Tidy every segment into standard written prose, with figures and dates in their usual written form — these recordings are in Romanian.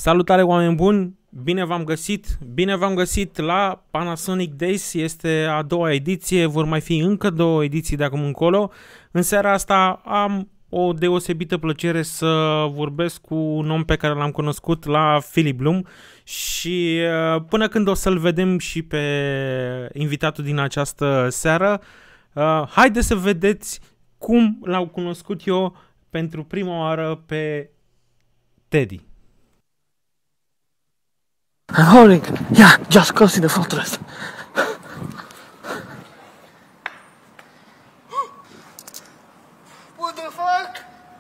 Salutare, oameni buni! Bine v-am găsit la Panasonic Days. Este a doua ediție, vor mai fi încă două ediții de acum încolo. În seara asta am o deosebită plăcere să vorbesc cu un om pe care l-am cunoscut la Philip Bloom și până când o să-l vedem și pe invitatul din această seară, haideți să vedeți cum l-au cunoscut eu pentru prima oară pe Teddy. I'm holding. Yeah, just close in the fortress. What the fuck?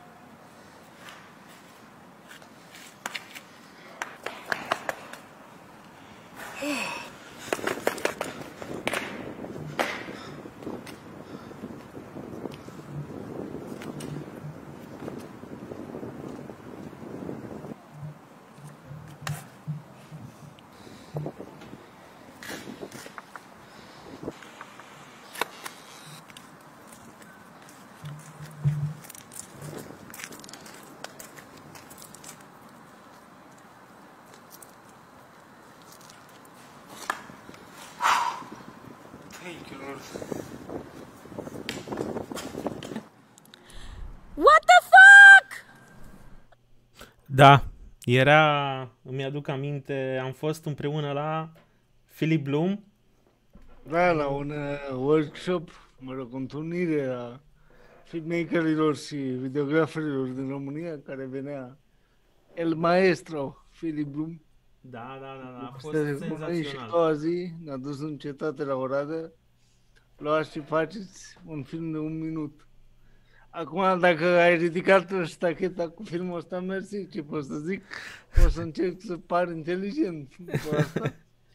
What the fuck? Da, îmi aduc aminte, am fost împreună la Philip Bloom. Da, la un workshop, întâlnire a filmmakerilor și videograferilor din România, care venea El Maestro, Philip Bloom. Da, a fost Și senzațional. a doua zi ne-a dus în cetate la Oradea, luați și faceți un film de 1 minut. Acum, dacă ai ridicat ștacheta cu filmul ăsta, mersi, ce pot să zic? O să încerc să par inteligent cu asta.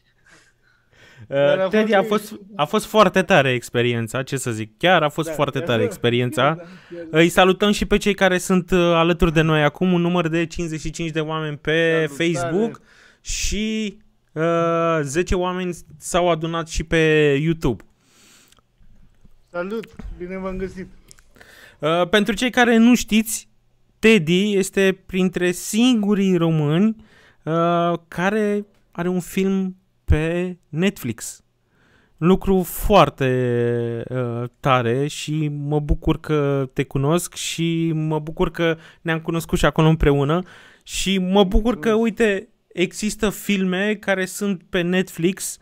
Teddy, a fost foarte tare experiența, ce să zic, chiar a fost foarte tare experiența. Îi salutăm și pe cei care sunt alături de noi acum, un număr de 55 de oameni pe Facebook și 10 oameni s-au adunat și pe YouTube. Salut, bine v-am găsit. Pentru cei care nu știți, Teddy este printre singurii români care are un film pe Netflix. Lucru foarte tare și mă bucur că te cunosc și mă bucur că ne-am cunoscut și acolo împreună și mă bucur că, uite, există filme care sunt pe Netflix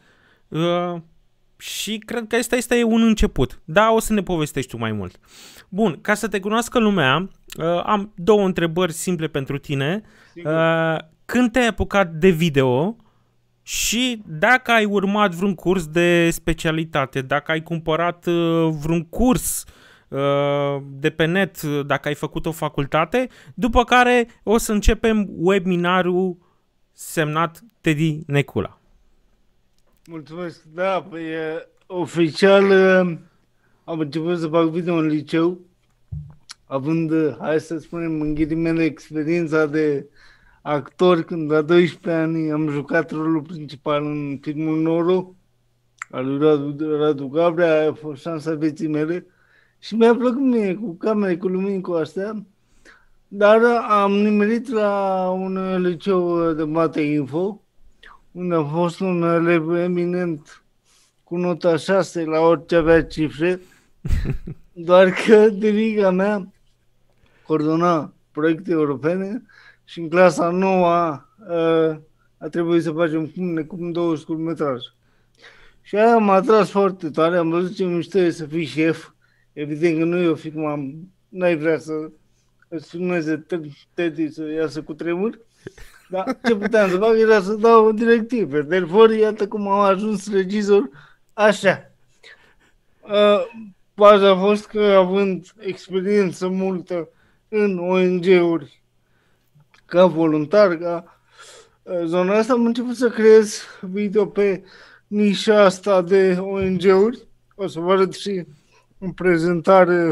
și cred că ăsta este un început. Da, o să ne povestești tu mai mult. Bun, ca să te cunoască lumea, am două întrebări simple pentru tine. Când te-ai apucat de video și dacă ai urmat vreun curs de specialitate, dacă ai cumpărat vreun curs de pe net, dacă ai făcut o facultate, după care o să începem webinarul semnat Teddy Necula. Mulțumesc. Da, păi oficial am început să fac video în liceu, având, hai să spunem, în ghilimele, experiența de actor, când la 12 ani am jucat rolul principal în filmul Noro, al lui Radu Gabrea, aia a fost șansa vieții mele și mi-a plăcut mie cu camere, cu lumini, cu astea, dar am nimerit la un liceu de Mate Info, unde a fost un elev eminent cu nota 6 la orice avea cifre, doar că dedica mea coordona proiecte europene și în clasa 9 a trebuit să facem cum 2 scurtmetraje. Și aia m-a atras foarte tare, am văzut ce mișto e să fii șef, evident că nu eu fi cum n-ai vrea să îți filmeze Teddy să iasă cu tremur. Dar ce puteam să fac era să dau directive. Therefore, iată cum am ajuns regizor așa. Baza a fost că, având experiență multă în ONG-uri, ca voluntar, ca zona asta, am început să creez video pe nișa asta de ONG-uri. O să vă arăt și în prezentare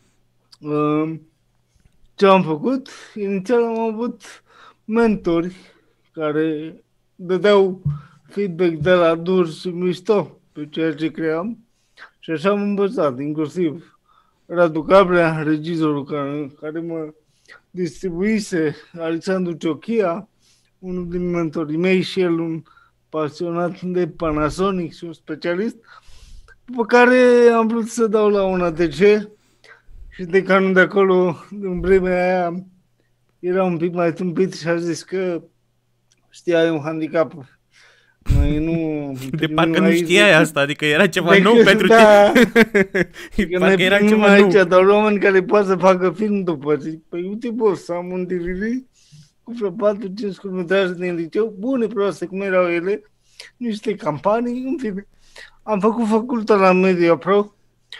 ce am făcut. Inițial am avut mentori care dădeau feedback de la dur și mișto pe ceea ce cream și așa am învățat, inclusiv Radu Gabrea, regizorul care mă distribuise, Alexandru Ciochia, unul din mentorii mei și el un pasionat de Panasonic și un specialist, după care am vrut să dau la un ATC și decanul de acolo, în vremea aia, era un pic mai tâmpit și a zis că știa, e un handicap. Noi nu... De parcă nu știai asta, adică era ceva nou pentru da, tine. că Parcă era noi ceva aici, nou. dar oameni care pot să facă film după. Zic, păi uite, boss, am un DVD cu vreo 4-5 scurtmetraje din liceu, bune, proaste, cum erau ele, niște campanii, în fine. Am făcut facultatea la Media Pro,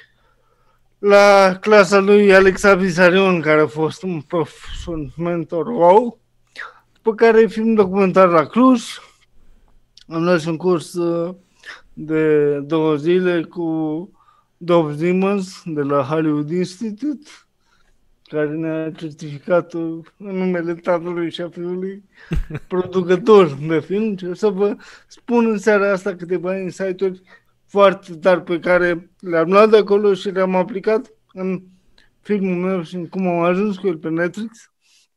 la clasa lui Alex Avisarion, care a fost un prof, un mentor wow, după care film documentar la Cluj. Am luat și un curs de 2 zile cu Dov Simmons de la Hollywood Institute, care ne-a certificat în numele tatălui și a fiului producător de film. Și o să vă spun în seara asta câteva insight-uri foarte tari pe care le-am luat de acolo și le-am aplicat în filmul meu și în cum am ajuns cu el pe Netflix.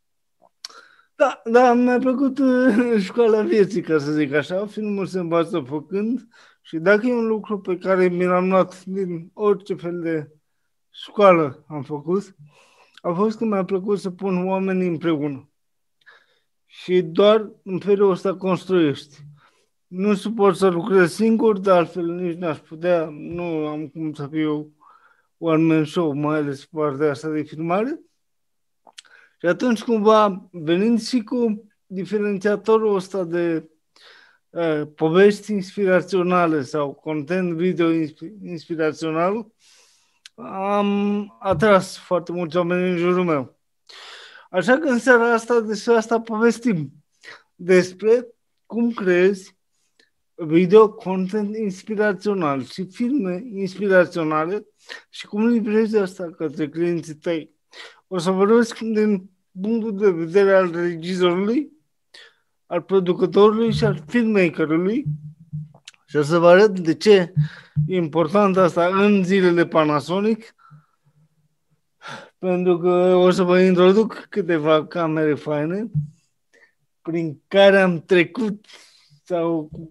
Da, mi-a plăcut școala vieții, ca să zic așa. Filmul se învață făcând și dacă e un lucru pe care mi l-am luat din orice fel de școală am făcut, a fost că mi-a plăcut să pun oamenii împreună. Și doar în felul ăsta construiești. Nu suport să lucrez singur, dar altfel nici n-aș putea, nu am cum să fiu one-man show, mai ales partea asta de filmare. Și atunci, cumva, venind și cu diferențiatorul ăsta de povești inspiraționale sau content video inspirațional, am atras foarte mulți oameni în jurul meu. Așa că în seara asta, despre asta povestim. Despre cum creezi video content inspirațional și filme inspiraționale și cum livrezi asta către clienții tăi. O să vorbesc din punctul de vedere al regizorului, al producătorului și al filmmakerului și o să vă arăt de ce e important asta în zilele Panasonic, pentru că o să vă introduc câteva camere faine prin care am trecut sau cu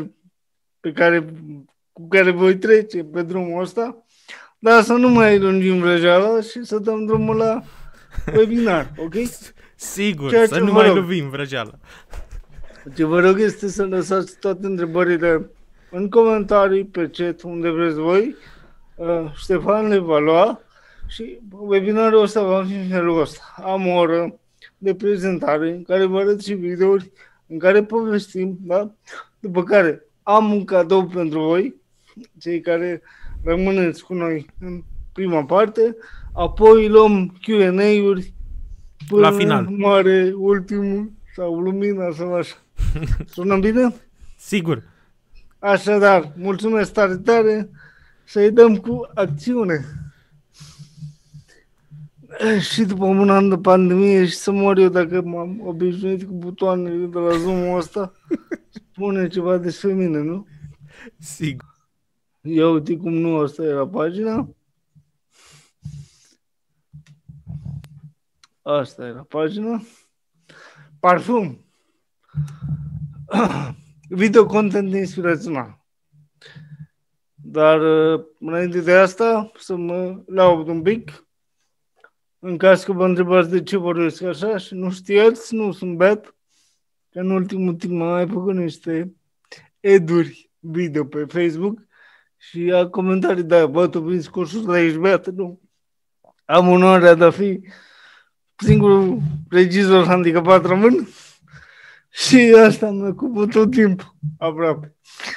care voi trece pe drumul ăsta, dar să nu mai lungim vrăjeala și să dăm drumul la webinar, ok? Sigur, Ceea să ce nu vă mai rog. lovim vrăjeala. Ce vă rog este să lăsați toate întrebările în comentarii, pe chat, unde vreți voi. Ștefan le va lua și webinarul ăsta va fi în felul ăsta. Am o oră de prezentare în care vă arăt și videouri în care povestim, da? După care am un cadou pentru voi, cei care rămâneți cu noi în prima parte, apoi luăm Q&A-uri până La final. mare, ultimul sau lumina sau așa. Sună bine? Sigur. Așadar, mulțumesc tare, tare, să-i dăm cu acțiune. Și după un an de pandemie și să mor eu dacă m-am obișnuit cu butoanele de la Zoom-ul ăsta, spune ceva despre mine, nu? Sigur. Ia uite cum nu, asta era pagina. Asta era pagina. Parfum. Video content inspirațional. Dar înainte de asta, să mă laud un pic. În caz că vă întrebați de ce vorbesc așa și nu știați, nu sunt beat, că în ultimul timp am mai făcut niște eduri video pe Facebook și a comentarii de aia, bă, tu vin cursul la ești beat, nu. Am onoarea de a fi singurul regizor handicapat român și asta mă ocupă tot timpul, aproape.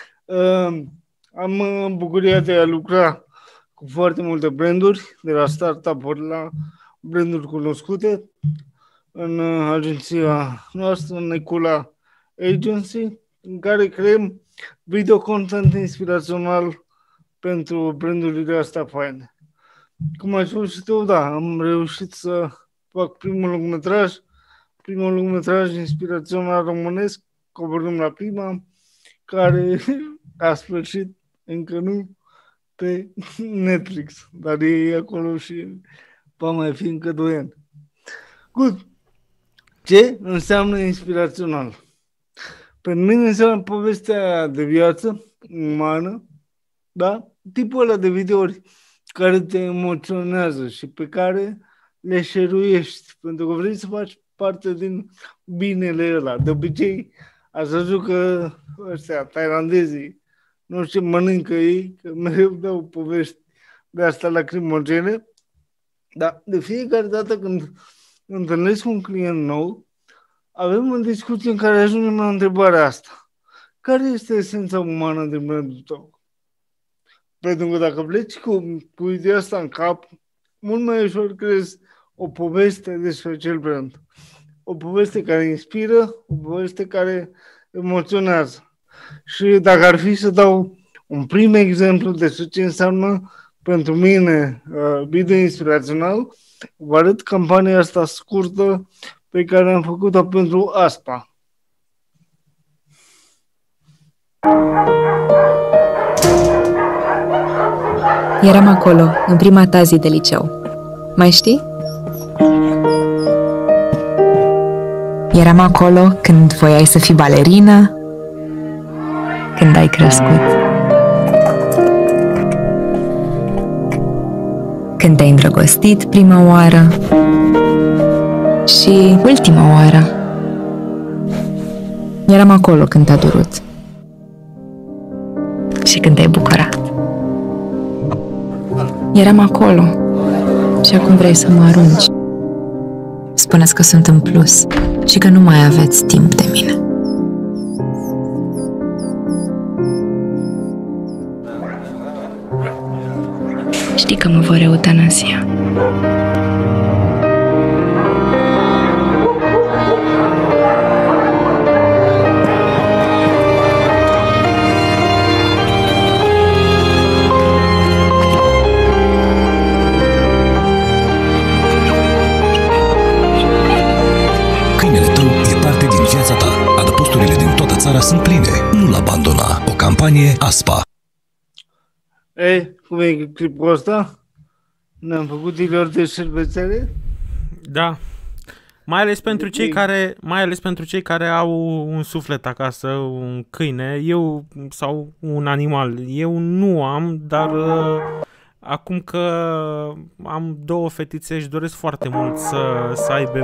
Am bucuria de a lucra cu foarte multe branduri, de la startup-uri la branduri cunoscute, în agenția noastră, în Necula Agency, în care creăm video content inspirațional pentru brandurile astea faine. Cum ai spus și tu, da, am reușit să fac primul lungmetraj inspirațional românesc, coborâm la prima, care a sfârșit încă nu pe Netflix, dar e acolo și va mai fi încă 2 ani. Good. Ce înseamnă inspirațional? Pentru mine înseamnă povestea de viață umană, da? Tipul ăla de videouri care te emoționează și pe care le șeruiești, pentru că vrei să faci parte din binele ăla. De obicei, ați văzut că ăștia, tailandezii, nu știu ce mănâncă ei, că mereu dau povești de asta lacrimogene, dar de fiecare dată când întâlnesc un client nou, avem o discuție în care ajungem la întrebarea asta. Care este esența umană din brandul tău? Pentru că dacă pleci cu ideea asta în cap, mult mai ușor crezi o poveste despre acel brand. O poveste care inspiră, o poveste care emoționează. Și dacă ar fi să dau un prim exemplu despre ce înseamnă pentru mine video inspirațional, vă arăt campania asta scurtă pe care am făcut-o pentru ASPA. Eram acolo, în prima ta zi de liceu. Mai știi? Eram acolo când voiai să fii balerină, când ai crescut, când te-ai îndrăgostit prima oară și ultima oară. Eram acolo când te-a durut și când te-ai bucurat. Eram acolo și acum vrei să mă arunci. Spuneți că sunt în plus și că nu mai aveți timp de mine. Știi că mă vor eutanasia. Țara sunt pline. Nu-l abandona. O campanie ASPA. Ei, cum e clipul ăsta? Ne-am făcut dilor de șervețele? Da. Mai ales pentru cei care au un suflet acasă, un câine, sau un animal. Eu nu am, dar acum că am 2 fetițe și doresc foarte mult să aibă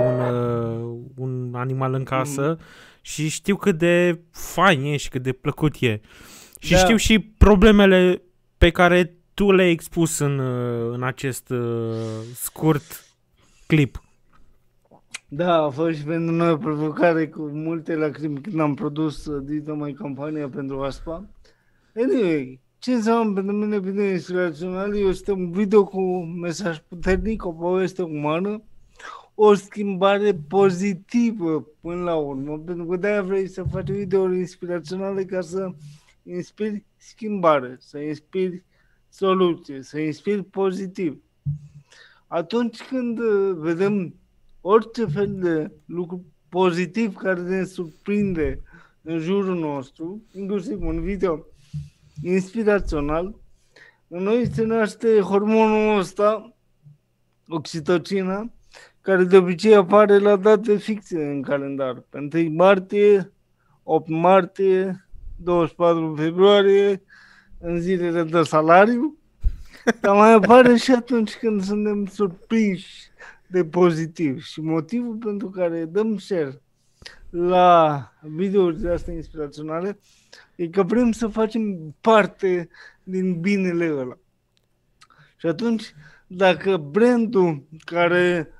un animal în casă. Și știu cât de fain e și cât de plăcut e. Și știu și problemele pe care tu le-ai expus în acest scurt clip. Da, a fost și pentru noi o provocare cu multe lacrimi când am produs mai campania pentru ASPA. Anyway, ce înseamnă pentru mine video inspirațional? Este un video cu un mesaj puternic, o poveste umană, o schimbare pozitivă până la urmă, pentru că de-aia vrei să faci videouri inspiraționale ca să inspiri schimbare, să inspiri soluție, să inspiri pozitiv. Atunci când vedem orice fel de lucru pozitiv care ne surprinde în jurul nostru, inclusiv un video inspirațional, în noi se naște hormonul ăsta, oxitocina, care de obicei apare la date fixe în calendar. Pe 1 martie, 8 martie, 24 februarie, în zilele de salariu, dar mai apare și atunci când suntem surprinși de pozitiv. Și motivul pentru care dăm share la videourile astea inspiraționale e că vrem să facem parte din binele ăla. Și atunci, dacă brandul care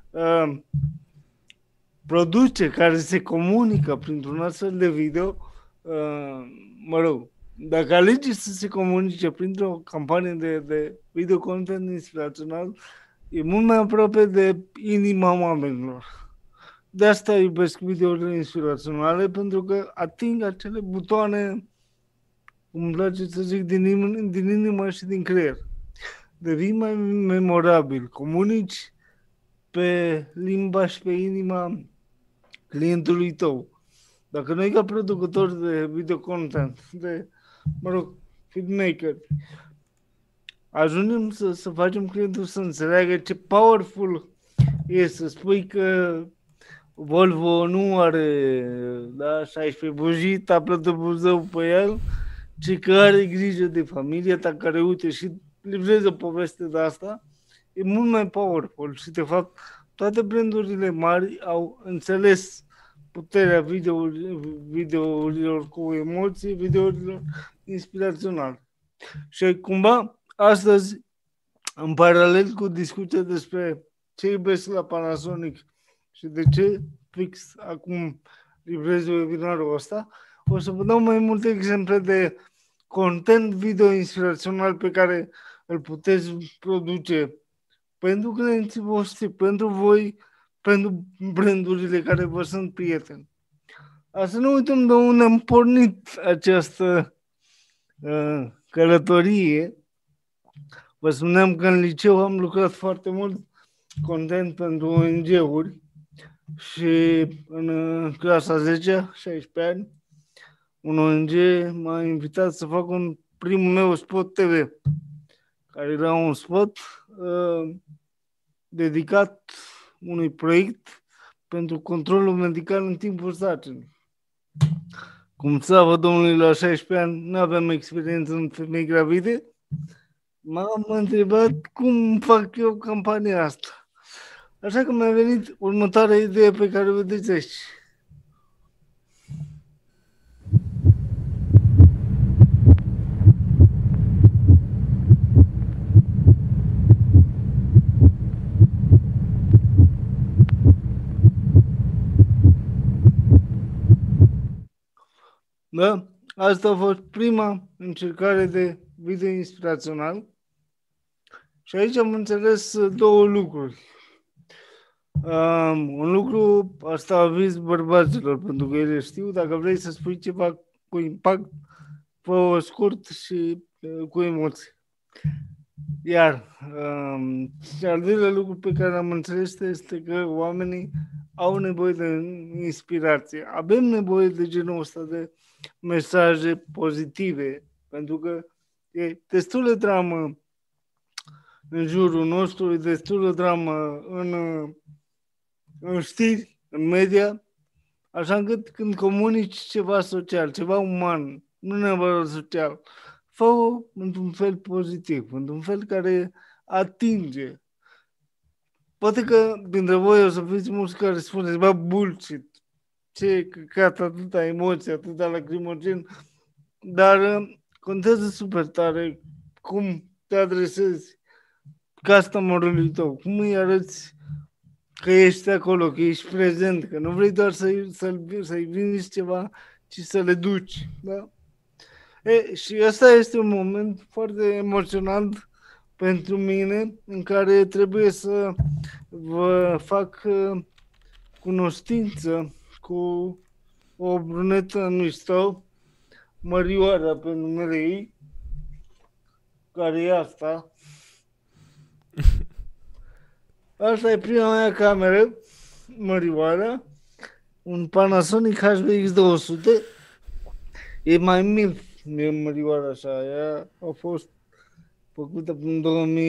produce, care se comunică printr-un astfel de video, dacă alegi să se comunice printr-o campanie de video content inspirațional, e mult mai aproape de inima oamenilor. De asta iubesc videourile inspiraționale, pentru că ating acele butoane, cum îmi place să zic, din inimă și din creier. Devii mai memorabil, comunici pe limba și pe inima clientului tău. Dacă noi ca producători de video content, filmmaker, ajungem să facem clientul să înțeleagă ce powerful e să spui că Volvo nu are 16 bujii, tablă de Buzău pe el, ci că are grijă de familie ta care, uite, și livrează poveste de asta, e mult mai powerful și, de fapt, toate brandurile mari au înțeles puterea videourilor cu emoții, videourilor inspiraționale. Și cumva, astăzi, în paralel cu discuția despre ce iubesc la Panasonic și de ce fix acum livrez webinarul ăsta, o să vă dau mai multe exemple de content video inspirațional pe care îl puteți produce pentru clienții voștri, pentru voi, pentru brandurile care vă sunt prieteni. Să nu uităm de unde am pornit această călătorie. Vă spuneam că în liceu am lucrat foarte mult content pentru ONG-uri și în clasa 10, 16 ani, un ONG m-a invitat să fac primul meu spot TV, care era un spot dedicat unui proiect pentru controlul medical în timpul sarcinii. Cum slavă Domnului, la 16 ani nu aveam experiență în femei gravide, m-am întrebat cum fac eu campania asta. Așa că mi-a venit următoarea idee pe care o vedeți aici. Da? Asta a fost prima încercare de video inspirațional. Și aici am înțeles două lucruri. Un lucru, asta aviz bărbaților, pentru că ele știu, dacă vrei să spui ceva cu impact, fă-o scurt și cu emoții. Iar al doilea lucru pe care am înțeles este că oamenii au nevoie de inspirație. Avem nevoie de genul ăsta de mesaje pozitive, pentru că e destul de dramă în jurul nostru, e destul de dramă în știri, în media, așa încât când comunici ceva social, ceva uman, nu neapărat social, fă-o într-un fel pozitiv, într-un fel care atinge. Poate că dintre voi o să fiți mulți care spuneți, bă, bullshit, ce căcat, atâta emoție, atâta lacrimogen, dar contează super tare cum te adresezi customerului tău, cum îi arăți că ești acolo, că ești prezent, că nu vrei doar să-i vinzi ceva, ci să le duci. Da? Și ăsta este un moment foarte emoționant pentru mine, în care trebuie să vă fac cunoștință cu o brunetă mișto, Mărioara pe numele ei, care e asta. Asta e prima mea cameră, Mărioara, un Panasonic HBX200. E mai mic, Mărioara așa, ea a fost făcută în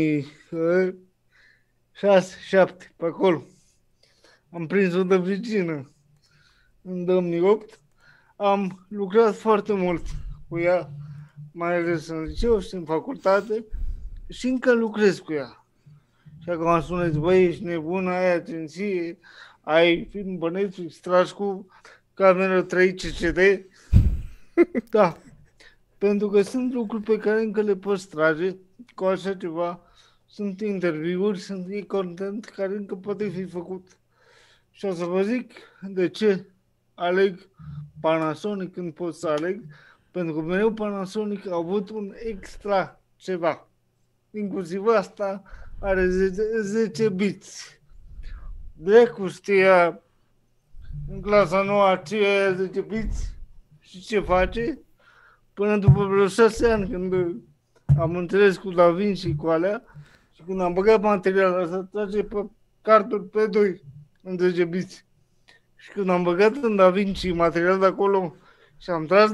2006-2007, pe acolo. Am prins-o de vicină în 2008. Am lucrat foarte mult cu ea, mai ales în liceu și în facultate, și încă lucrez cu ea. Și acum spuneți, băi, ești nebună, ai agenție, ai film pe Netflix, tragi cu cameră 3 CCD. Da, pentru că sunt lucruri pe care încă le poți trage cu așa ceva. Sunt interviuri, sunt content care încă poate fi făcut. Și o să vă zic de ce aleg Panasonic când pot să aleg, pentru că mereu Panasonic a avut un extra ceva. Inclusiv asta are 10 biți. Dracu știa în clasa noua ce e 10 biți și ce face, până după vreo 6 ani, când am înțeles cu DaVinci și cu alea, și când am băgat materialul ăsta, trage pe carduri pe 2 în 10 biți. Și când am băgat în DaVinci material de acolo și am tras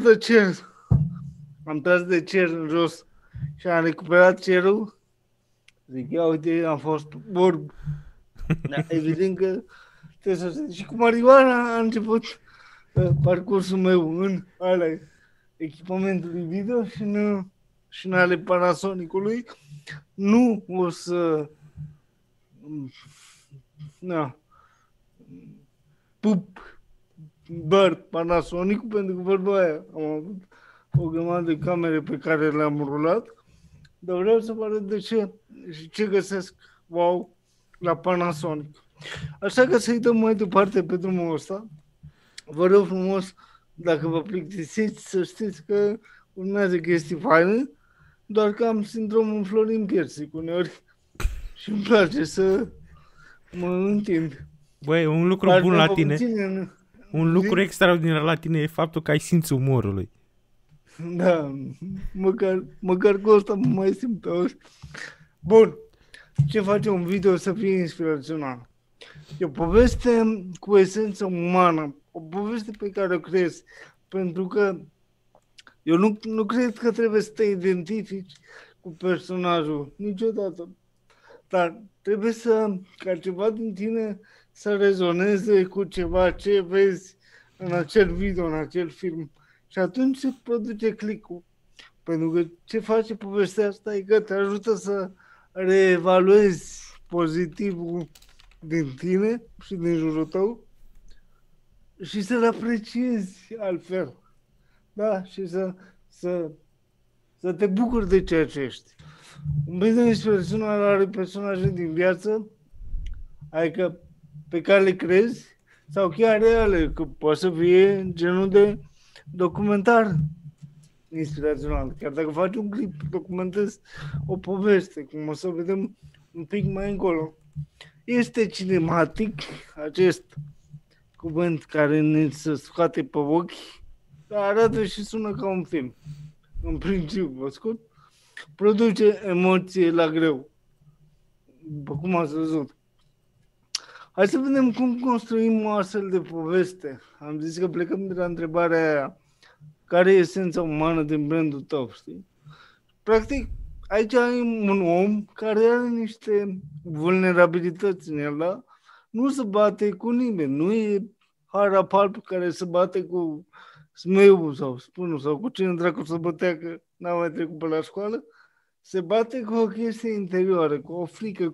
de cer în jos și am recuperat cerul, zic, ia uite, am fost orb. Dar evident că Și cu marihuana a început parcursul meu în ale echipamentului video și în ale Panasonicului. Nu o să pup doar Panasonicul, pentru că vorba aia am avut o grămadă de camere pe care le-am rulat, dar vreau să vă arăt de ce și ce găsesc wow la Panasonic. Așa că să-i dăm mai departe pe drumul ăsta. Vă rog frumos, dacă vă plictisiți, să știți că urmează chestii faine, doar că am sindromul Florin Piersic uneori și îmi place să mă întind. Băi, un lucru bun la tine, un lucru extraordinar la tine e faptul că ai simțul umorului. Da, măcar cu ăsta mă mai simt. Bun, ce face un video să fie inspirațional? E o poveste cu esență umană, o poveste pe care o creezi, pentru că eu nu cred că trebuie să te identifici cu personajul niciodată, dar trebuie ca ceva din tine să rezoneze cu ceva ce vezi în acel video, în acel film. Și atunci se produce click-ul. Pentru că ce face povestea asta e că te ajută să reevaluezi pozitivul din tine și din jurul tău și să-l apreciezi altfel. Da? Și să te bucuri de ceea ce ești. Un video inspirațional are personaje din viață, adică pe care le crezi, sau chiar reale, că poate să fie genul de documentar inspirațional. Chiar dacă faci un clip, documentezi o poveste, cum o să vedem un pic mai încolo. Este cinematic acest cuvânt care ne se scoate pe ochi, dar arată și sună ca un film. În principiu, vă scot, produce emoție la greu. După cum ați văzut. Hai să vedem cum construim o astfel de poveste. Am zis că plecăm de la întrebarea aia. Care e esența umană din brandul tău, știi? Practic, aici ai un om care are niște vulnerabilități în el, da? Nu se bate cu nimeni. Nu e Harapalp care se bate cu Smeu sau Spunul sau cu cine dracu să bătea că n-a mai trecut pe la școală. Se bate cu o chestie interioară, cu o frică,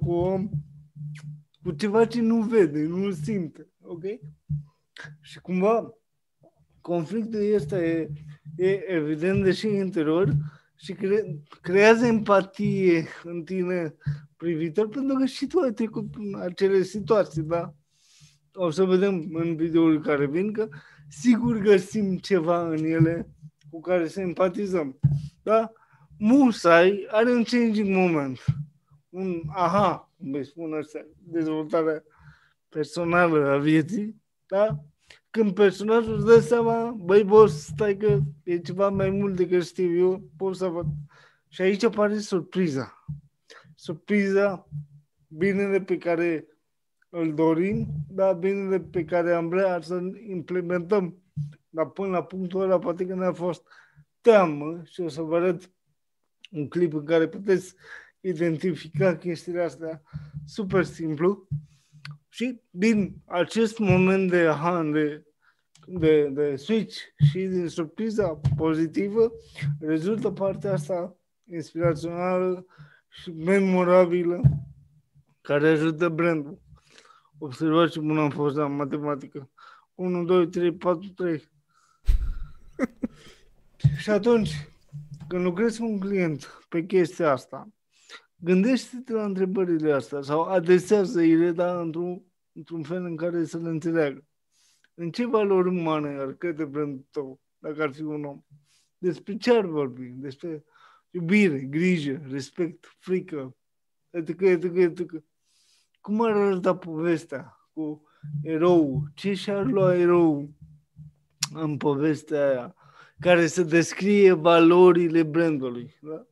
cu ceva ce nu vede, nu simte, ok? Și cumva conflictul ăsta e evident deși interior și creează empatie în tine privitor, pentru că și tu ai trecut în acele situații, da? O să vedem în videoul care vin că sigur găsim ceva în ele cu care să empatizăm, da? Musai are un changing moment, un aha, cum îi spun ăștia, dezvoltarea personală a vieții, da? Când personajul își dă seama, băi, boss, stai că e ceva mai mult decât știu eu, pot să văd. Și aici apare surpriza. Surpriza, binele pe care îl dorim, dar binele pe care am vrea să-l implementăm. Dar până la punctul ăla, poate că ne-a fost teamă și o să vă arăt un clip în care puteți identifica chestiile astea super simplu. Și din acest moment de aha, de switch și din surpriza pozitivă rezultă partea asta inspirațională și memorabilă care ajută brandul. Observați ce bun am fost la matematică. 1, 2, 3, 4, 3. Și atunci, când lucrezi cu un client pe chestia asta, gândește-te la întrebările astea sau adresează-i, dar într-un fel în care să le înțeleagă. În ce valori umane ar crede brandul tău, dacă ar fi un om? Despre ce ar vorbi? Despre iubire, grijă, respect, frică, etc., etc., etc. Cum ar arăta povestea cu erou? Ce și-ar lua erou în povestea aia care să descrie valorile brandului? Da?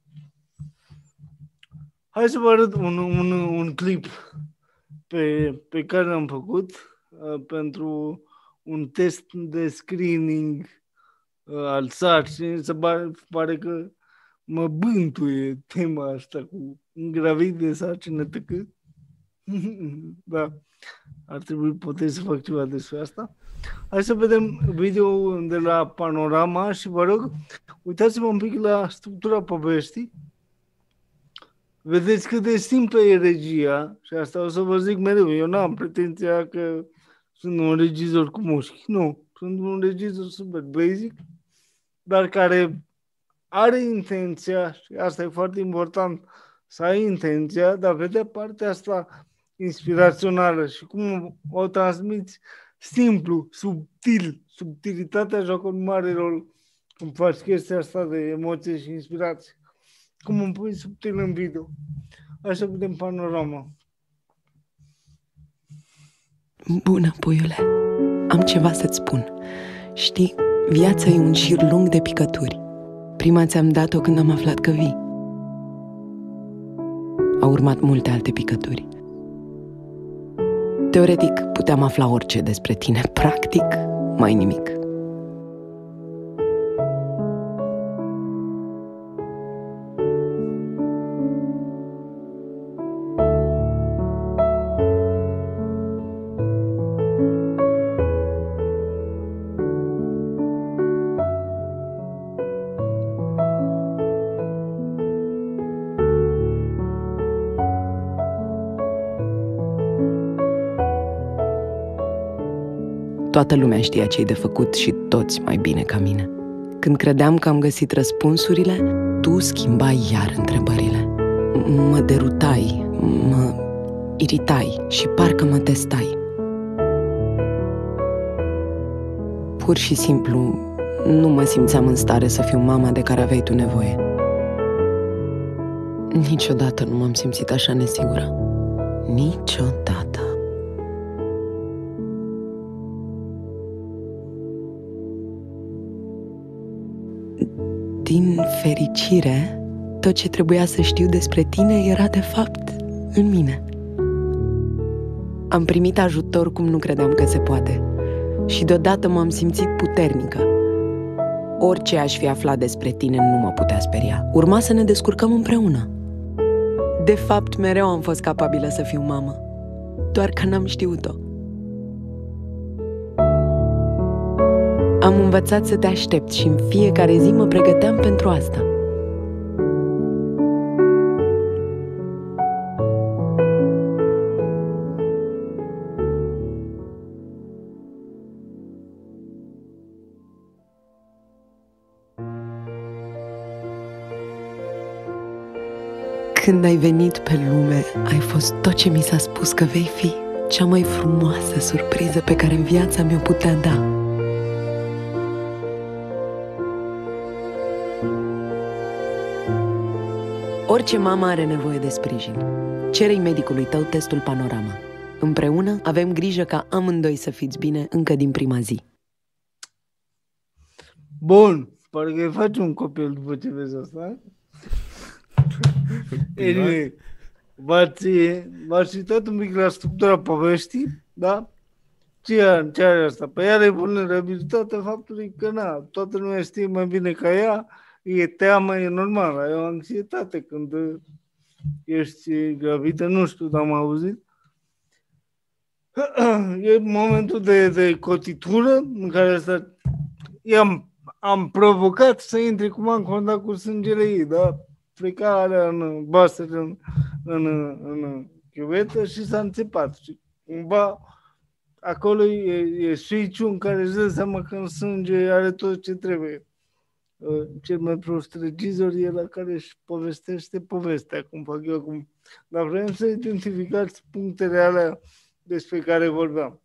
Hai să vă arăt un clip pe care l-am făcut pentru un test de screening al sarcinii. Se pare că mă bântuie tema asta cu gravid de sarcină, Da. Ar trebui poate să fac ceva despre asta. Hai să vedem video de la Panorama și vă rog, uitați-vă un pic la structura poveștii. Vedeți cât de simplă e regia și asta o să vă zic mereu. Eu n-am pretenția că sunt un regizor cu mușchi. Nu, sunt un regizor super basic, dar care are intenția, și asta e foarte important, să ai intenția de a vedea partea asta inspirațională și cum o transmiți simplu, subtil. Subtilitatea joacă un mare rol când faci chestia asta de emoție și inspirație. Cum îmi pui subtil în video. Așa vedem Panorama. Bună, puiule. Am ceva să-ți spun. Știi, viața e un șir lung de picături. Prima ți-am dat-o când am aflat că vii. Au urmat multe alte picături. Teoretic, puteam afla orice despre tine. Practic, mai nimic. Toată lumea știa ce-i de făcut și toți mai bine ca mine. Când credeam că am găsit răspunsurile, tu schimbai iar întrebările. Mă derutai, mă iritai și parcă mă testai. Pur și simplu, nu mă simțeam în stare să fiu mama de care aveai tu nevoie. Niciodată nu m-am simțit așa nesigură. Niciodată. Din fericire, tot ce trebuia să știu despre tine era de fapt în mine. Am primit ajutor cum nu credeam că se poate și deodată m-am simțit puternică. Orice aș fi aflat despre tine nu mă putea speria. Urma să ne descurcăm împreună. De fapt, mereu am fost capabilă să fiu mamă, doar că n-am știut-o. Am învățat să te aștept și în fiecare zi mă pregăteam pentru asta. Când ai venit pe lume, ai fost tot ce mi s-a spus că vei fi. Cea mai frumoasă surpriză pe care viața mi-o putea da. Orice mamă are nevoie de sprijin. Cere-i medicului tău testul Panorama. Împreună avem grijă ca amândoi să fiți bine încă din prima zi. Bun, parcă îi faci un copil după ce vezi asta. Anyway, v-ați uitat un pic la structura poveștii, da? Ce are asta? Păi are vulnerabilitatea faptului că toată lumea știe mai bine ca ea, e teamă, e normal, ai o anxietate când ești gravidă, nu știu, dar am auzit. E momentul de cotitură în care am provocat să intre cumva în contact cu sângele ei, da? Plecarea în basă, în chiuvetă și s-a înțepat. Și cumva acolo e switch-ul în care își dă seama că în sânge are tot ce trebuie. Cel mai prost regizor e la care își povestește povestea, cum fac eu acum. Dar vrem să identificați punctele alea despre care vorbeam.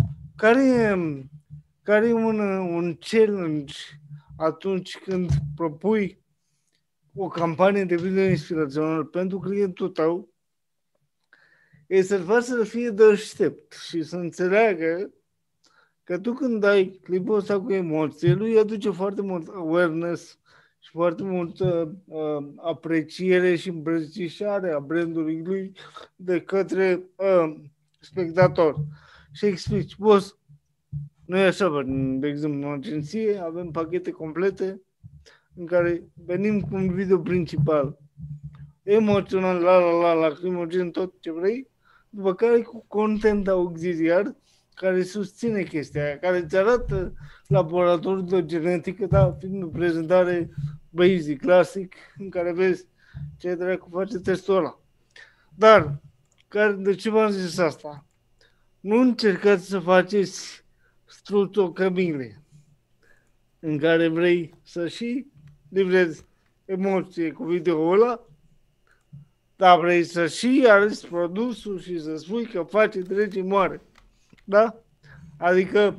Care e un challenge atunci când propui o campanie de video inspirațională pentru clientul tău, e să-l faci să fie deștept și să înțeleagă că tu când dai clipul ăsta cu emoție, lui aduce foarte mult awareness și foarte multă apreciere și îmbrățișare a brandului lui de către spectator. Și explici, boss, nu e așa, de exemplu, în agenție avem pachete complete în care venim cu un video principal, emoțional, lacrimogen, tot ce vrei, după care cu content auxiliar care susține chestia aia, care îți arată laboratorul de genetică, da, fiind o prezentare basic, clasic, în care vezi ce dracu face testul ăla. Dar, de ce v-am zis asta? Nu încercați să faceți struțocămile în care vrei să și livrezi emoție cu video-ul ăla, dar vrei să și arăți produsul și să spui că face trece moare. Da? Adică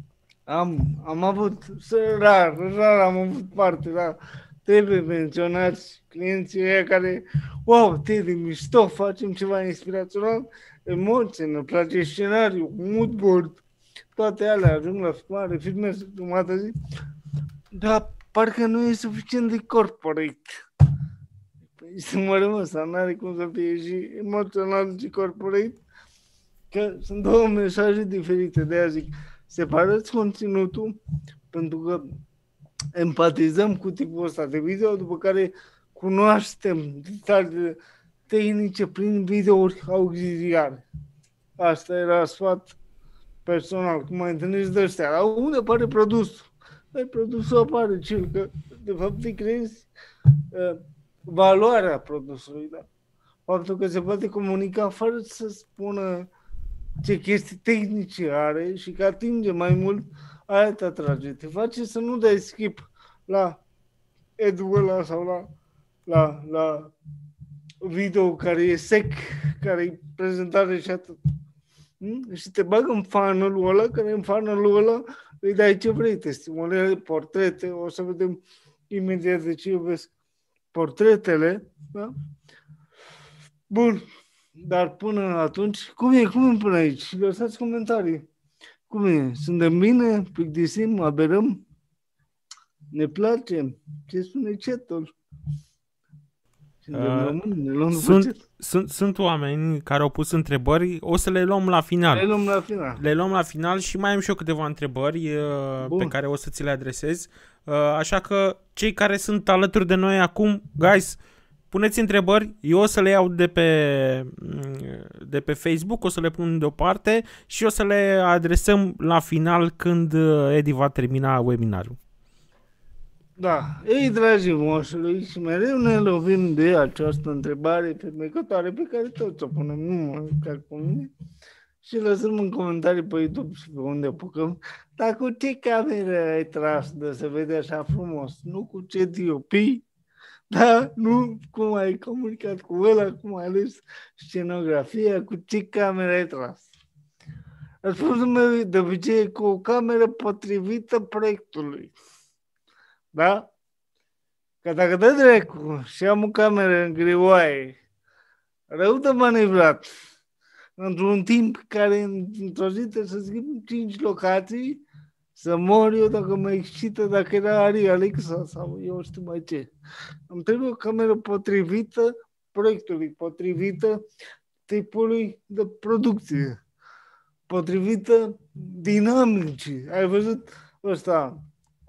am avut, rar am avut parte, da? Trebuie menționați clienții ăia care, wow, Teddy, mișto, facem ceva inspirațional, emoție, ne place scenariu, mood board, toate alea ajung la filmare, filmez jumătate zi, dar parcă nu e suficient de corporate. Păi să mă rămân, să n-are cum să fie și emoțional și corporate, că sunt două mesaje diferite, de aia zic, separați conținutul, pentru că empatizăm cu tipul ăsta de video, după care cunoaștem detaliile tehnice prin videouri auxiliare. Asta era sfat personal, cum mai întâlnești de ăștia. Dar unde apare produsul? Păi produsul apare cel că, de fapt, îi creezi valoarea produsului. Da? Faptul că se poate comunica fără să spună ce chestii tehnice are și că atinge mai mult, aia te atrage. Te face să nu dai skip la edul ăla sau la video care e sec, care e prezentare și atât. Și te bagă în funnel-ul ăla, care în funnel-ul ăla îi dai ce vrei, testimoniale, portrete, o să vedem imediat de ce iubesc portretele, da? Bun, dar până atunci, cum e până aici? Lăsați comentarii. Cum e? Suntem bine? Plictisim? Aberăm? Ne place? Ce spune chatul? Sunt oameni care au pus întrebări, o să le luăm la final. Le luăm la final și mai am și eu câteva întrebări pe care o să ți le adresez. Așa că cei care sunt alături de noi acum, guys, puneți întrebări, eu o să le iau de pe Facebook, o să le pun deoparte și o să le adresăm la final când Edi va termina webinarul. Da, ei, dragii moșului, și mereu ne lovim de această întrebare fermecătoare pe care toți o punem, nu chiar cu mine, și lăsăm în comentarii pe YouTube și pe unde apucăm. Dar cu ce cameră ai tras de se vede așa frumos? Nu cu ce DOP? Da, nu cum ai comunicat cu ăla, cum ai ales scenografia, cu ce cameră ai tras. Răspunsul meu de obicei e cu o cameră potrivită proiectului. Da? Că dacă dă dracu și am o cameră în greoaie, rău de manevrat, într-un timp care într-o zi trebuie să schimb 5 locații, să mor eu dacă mă excită, dacă era Ari Alexa sau eu știu mai ce. Îmi trebuie o cameră potrivită proiectului, potrivită tipului de producție, potrivită dinamicii. Ai văzut ăsta,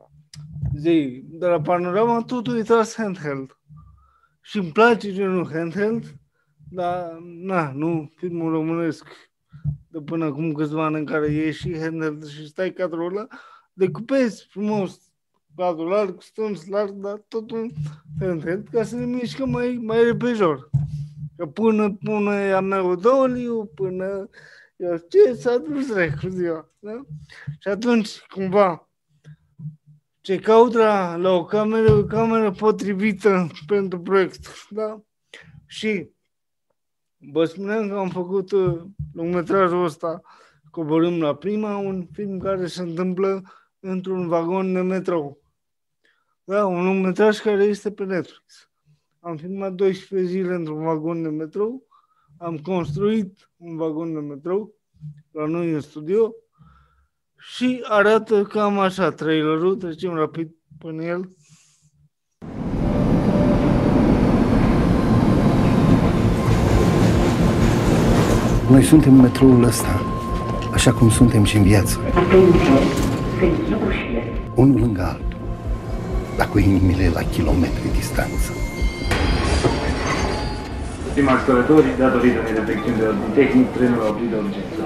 zi, de la Panorama totul e tras handheld. Și îmi place genul handheld, dar nu filmul românesc de până acum câțiva ani în care e și handheld și stai cadrul ăla, decupezi frumos cadrul larg, stâns larg, dar totul handheld ca să ne mișcă mai repejor. Că până Ameodoliu, până eu ce s-a dus dracu ziua. Da? Și atunci, cumva, ce caută la o cameră potrivită pentru proiectul. Da? Și vă spuneam că am făcut lungmetrajul ăsta, Coborâm la prima, un film care se întâmplă într-un vagon de metrou. Da, un lungmetraj care este pe Netflix. Am filmat 12 zile într-un vagon de metrou, am construit un vagon de metrou la noi în studio și arată cam așa trailerul, trecem rapid până el. Noi suntem metroul ăsta, așa cum suntem și în viață. Unul lângă altul, dar cu inimile la kilometri distanță. Stimați călători, datorită unei defecțiuni de ordin tehnic, trenul a oprit de urgență.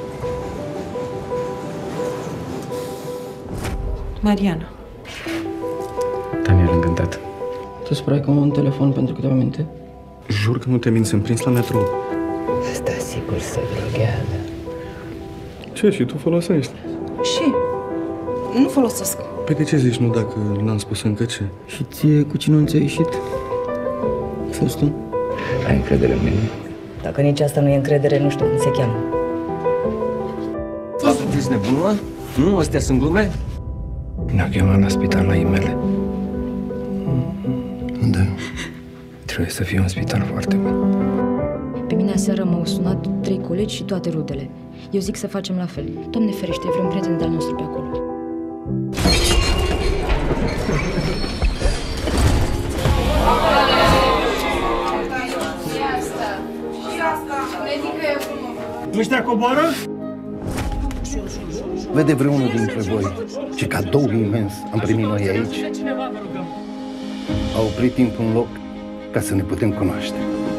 Mariana. Daniel, încântat. Te sperai că am un telefon pentru câteva minute? Jur că nu te mint, sunt prins la metrou. Asta sigur se droghează. Ce, și tu folosești? Și? Nu folosesc. Păi de ce zici nu dacă n-am spus încă ce? Și ție cu cine nu ți-a ieșit? Fost tu? Ai încredere în mine? Dacă nici asta nu e încredere, nu știu cum se cheamă. Sunteți nebun, mă? Nu? Astea sunt glume? Ne-a chemat la spital la imele. Unde? Trebuie să fie un spital foarte bun. Pe mine aseară m-au sunat 3 colegi și toate rudele. Eu zic să facem la fel. Doamne ferește, vreun prieten de-al nostru pe acolo. Ăștia coboară? Vede vreunul dintre voi ce cadou imens am primit noi aici? A oprit timpul în loc ca să ne putem cunoaște.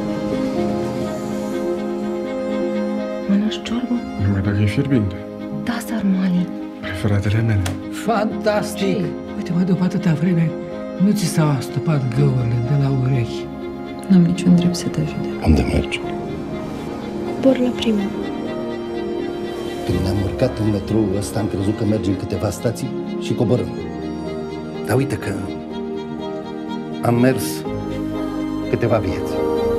Mănânci ciorbă? Numai dacă e fierbinte. Da, sarmale. Preferatele mele. Fantastic! Uite, mă, după atâta vreme, nu ți s-au astupat găurile de la urechi. N-am niciun drept să te ajute. Unde mergi? Cobor la prima. Când ne-am urcat în metroul ăsta, am crezut că mergem câteva stații și coborâm. Dar uite că am mers câteva vieți.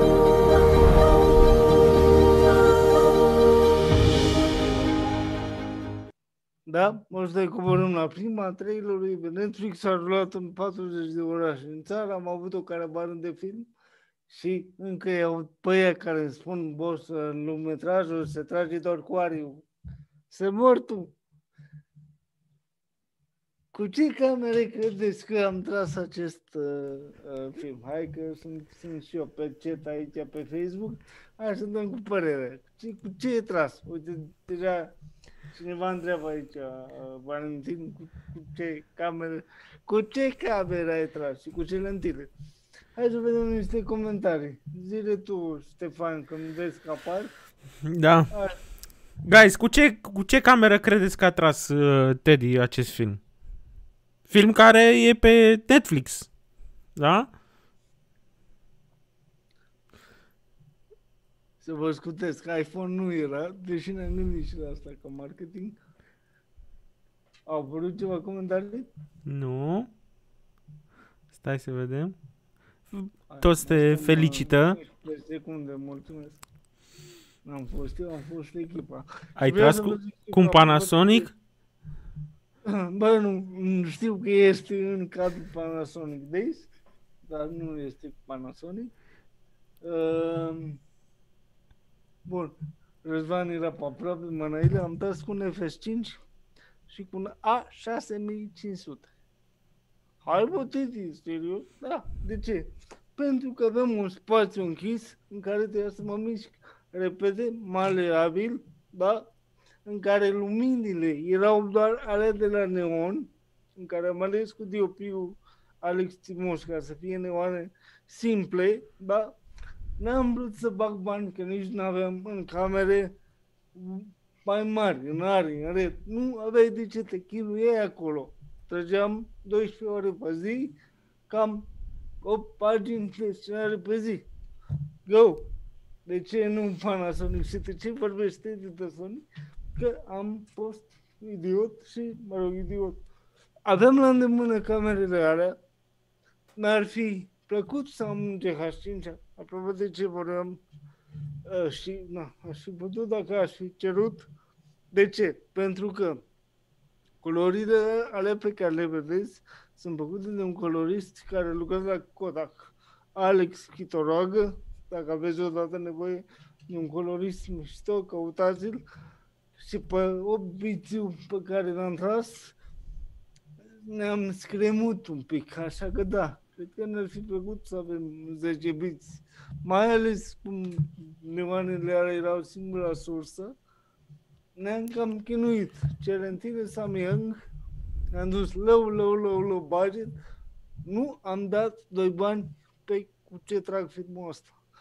Da, ăștia coborâm la prima trailerului pe Netflix, a rulat în 40 de orașe în țară, am avut o caravană de film și încă iau pe aia care îmi spun, boss, în lungmetrajul se trage doar cu ariu. Se mor tu! Cu ce camere credeți că am tras acest film? Hai că sunt și eu pe chat aici pe Facebook, hai să dăm cu părere. Cu ce e tras? Uite, deja cineva întreabă aici, Valentin, cu ce camere ai tras și cu ce lentile? Hai să vedem niște comentarii. Zile tu, Ștefan, când vezi că apar. Da. Guys, cu ce cameră credeți că a tras Teddy acest film? Film care e pe Netflix. Da? Să vă scutesc, iPhone nu era, deși ne-am gândit și la asta ca marketing. Au apărut ceva comentarii? Nu. Stai să vedem. Toți te felicită. 15 secunde, mulțumesc. N-am fost eu, am fost echipa. Ai tras cu un Panasonic? Bă, nu știu că este în cadrul Panasonic Days, dar nu este cu Panasonic. Bun, Răzvan era pe aproape mânaile, am tras cu un FS5 și cu un A6500. Hai bă, Teddy, serios? Da, de ce? Pentru că avem un spațiu închis în care trebuia să mă mișc repede, maleabil, da? În care luminile erau doar alea de la neon, în care am ales cu DOP-ul Alex Timoș ca să fie neoane simple, da? N-am vrut să bag bani, că nici nu aveam în camere mai mari, în arii, în red. Nu aveai de ce te chinuiei acolo. Trăgeam 12 ore pe zi, cam 8 pagini de scenariu pe zi. Go! De ce nu Panasonic? Și de ce vorbește de Sonic? Că am fost idiot și, mă rog, idiot. Aveam la îndemână camerele alea, mi-ar fi plăcut să am un GH5, apropo de ce vorbeam, și, aș fi putut dacă aș fi cerut. De ce? Pentru că culorile alea pe care le vedeți sunt făcute de un colorist care lucrează la Kodak, Alex Chitoroagă. Dacă aveți odată nevoie de un colorist mișto, căutați-l. Și pe 8 bițiu pe care l-am tras, ne-am scremut un pic, așa că da, cred că ne-ar fi plăcut să avem 10 biți. Mai ales cum neoanele alea erau singura sursă, ne-am cam chinuit. Celentine Samyang, ne-am dus low budget, nu am dat 2 bani pe cu ce trag filmul ăsta.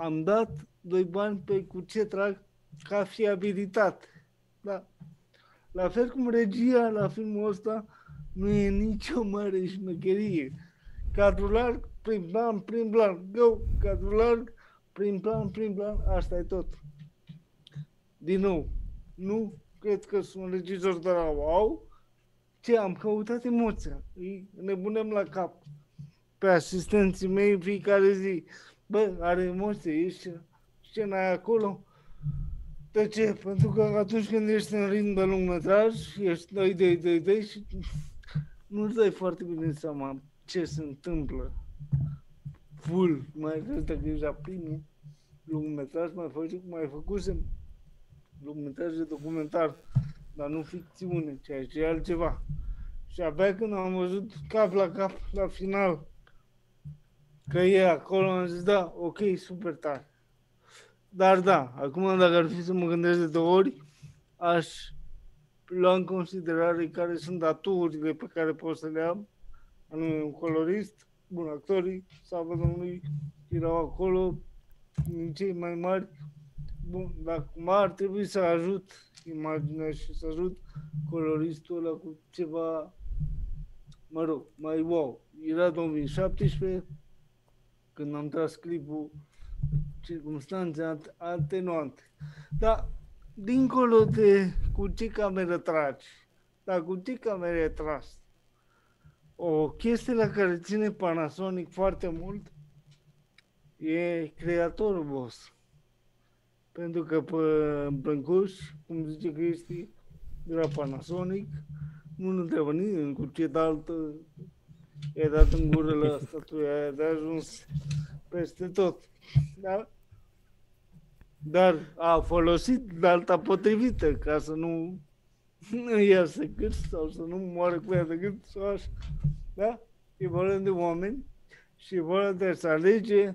am dat 2 bani pe cu ce trag ca fiabilitate. Da. La fel cum regia la filmul ăsta nu e nicio mare șmecherie. Cadrul larg, prim plan, go, cadrul larg, prim plan, asta e tot. Din nou, nu cred că sunt regizor de la wow, ce am căutat emoția, îi nebunem la cap. Pe asistenții mei în fiecare zi, bă, are emoție, ești scena aia acolo. De ce? Pentru că atunci când ești în ritm de lungmetraj, ești dai și nu-ți dai foarte bine seama ce se întâmplă. Full, mai ales dacă ești la primul lungmetraj, mai făcusem lungmetraj de documentar, dar nu ficțiune, ceea ce e altceva. Și abia când am văzut cap la cap, la final, că e acolo, am zis, da, ok, super tare. Dar da, acum dacă ar fi să mă gândesc de 2 ori, aș lua în considerare care sunt aturile pe care pot să le am, anume un colorist, bun, actorii, slavă Domnului, erau acolo, din cei mai mari. Bun, dar cum ar trebui să ajut imaginea și să ajut coloristul ăla cu ceva, mă rog, mai wow. Era 2017, când am tras clipul, circumstanțe atenuante. Dar, dincolo de cu ce cameră tragi, dar cu ce cameră e tras, o chestie la care ține Panasonic foarte mult e creatorul vostru. Pentru că pe Brâncuș, cum zice Cristi, de la Panasonic, nu întreabă nimeni cu ce altă i-a dat în gură la statuia aia, de ajuns peste tot. Da? Dar a folosit de alta potrivită, ca să nu iasă cât sau să nu moară cu ea de gât sau așa. Da? E vorba de oameni și e vorba de să alege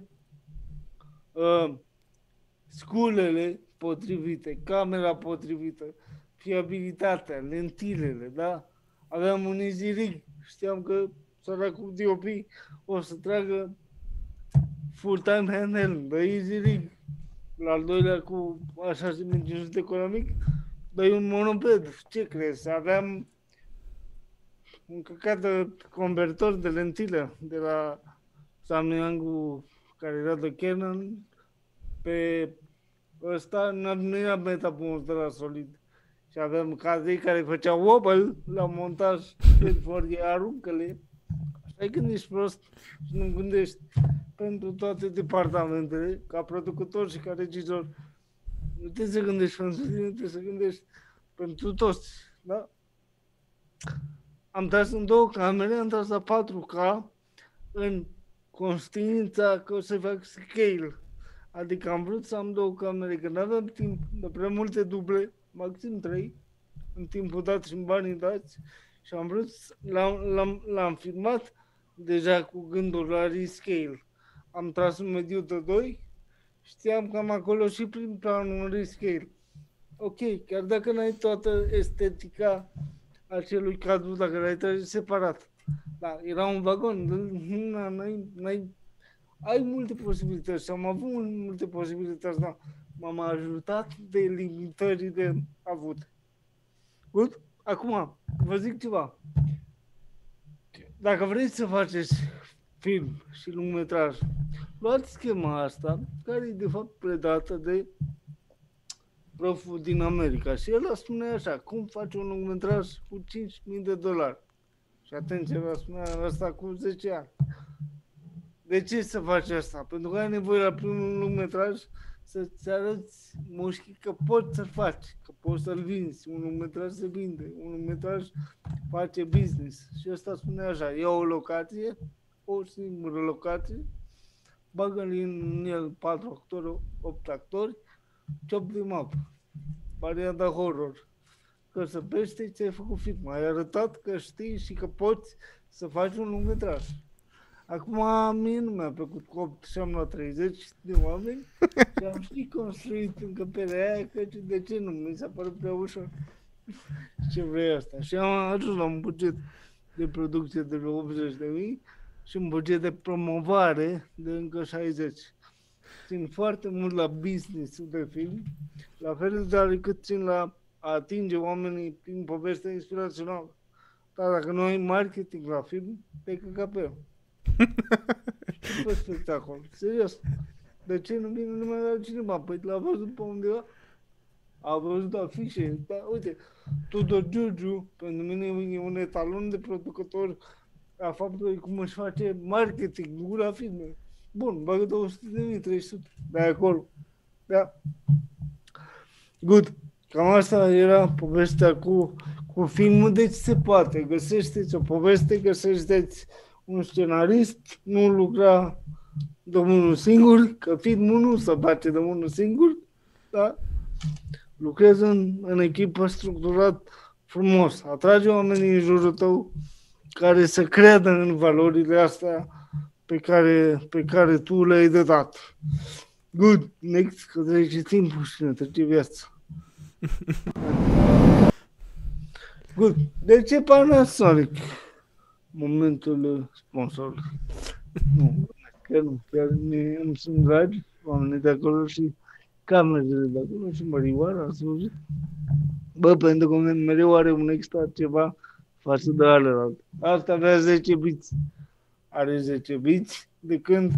sculele potrivite, camera potrivită, fiabilitatea, lentilele, da? Aveam un easy rig, știam că săracul DOP o să tragă full-time handheld, de easy rig. La al doilea cu așa dimensiune economic, dai un monoped. Ce crezi? Aveam un căcat de convertor de lentile de la Samyang, care era de Canon, pe ăsta nu era Metapons de la Solid. Și aveam cadrei care făceau wobble la montaj, de aruncă-le. Așa când ești prost și nu gândești pentru toate departamentele, ca producător și ca regizor, nu trebuie să gândești pentru tine, trebuie să gândești pentru toți, da? Am tras în 2 camere, am tras la 4K în conștiința că o să fac scale. Adică am vrut să am 2 camere, că nu aveam timp de prea multe duble, maxim 3, în timpul dat și în banii dați, și am vrut, l-am filmat deja cu gândul la rescale. Am tras un mediu de 2, știam că am acolo și prin planul un rescale. Ok, chiar dacă n-ai toată estetica acelui cadru, dacă l-ai trage separat. Da, era un vagon, ai multe posibilități și am avut multe posibilități, dar m-am ajutat de limitările avute. Good? Acum, vă zic ceva. Dacă vreți să faceți film și lungmetraj, luați schema asta, care e de fapt predată de proful din America. Și el spune așa, cum faci un lungmetraj cu $5.000? Și atenție, vă spunea asta cu 10 ani. De ce să faci asta? Pentru că ai nevoie la primul lungmetraj să-ți arăți mușchii că poți să-l faci, că poți să-l vinzi. Un lungmetraj se vinde, un lungmetraj face business. Și ăsta spune așa, ia o locație, o singură locație, bagă-l în el 4 actori, 8 actori, chop them up. Varianta horror. Că să pește ți-ai făcut film. Ai arătat că știi și că poți să faci un lungmetraj. Acum mie nu mi-a plăcut cu 8 și am luat 30 de oameni și am și construit încăperea aia, că de ce nu? Mi s-a părut prea ușor. Ce vrei asta? Și am ajuns la un buget de producție de 80.000 și un buget de promovare de încă 60. țin foarte mult la business-ul de film, la fel de tare cât țin la a atinge oamenii prin povestea inspirațională. Dar dacă nu ai marketing la film, te căca pe el. Și pe spectacol. Serios. De ce nu vine numai la cinema? Păi l-a văzut pe undeva. A văzut afișe. Dar uite, Tudor Giurgiu, pentru mine e un etalon de producător a faptului cum își face marketing la filme. Bun, bagă 200.000, 300 de acolo. Da. Good. Cam asta era povestea cu filmul, deci se poate. Găsește-ți o poveste, găsește-ți un scenarist, nu lucra de unul singur, că filmul nu se face de unul singur, da? Lucrezi în echipă structurat frumos. Atrage oamenii în jurul tău care să creadă în valorile astea pe care tu le-ai de dat. Good. Next, că trece timpul și ne trece viața. Good. De ce Panasonic? Momentul sponsorului. Nu, chiar îmi sunt dragi oamenii de acolo și camerele de acolo și mărioara, ați văzut? Bă, pentru că mereu are un extra ceva față de alelalte. Asta avea 10 biți. Are 10 biți de când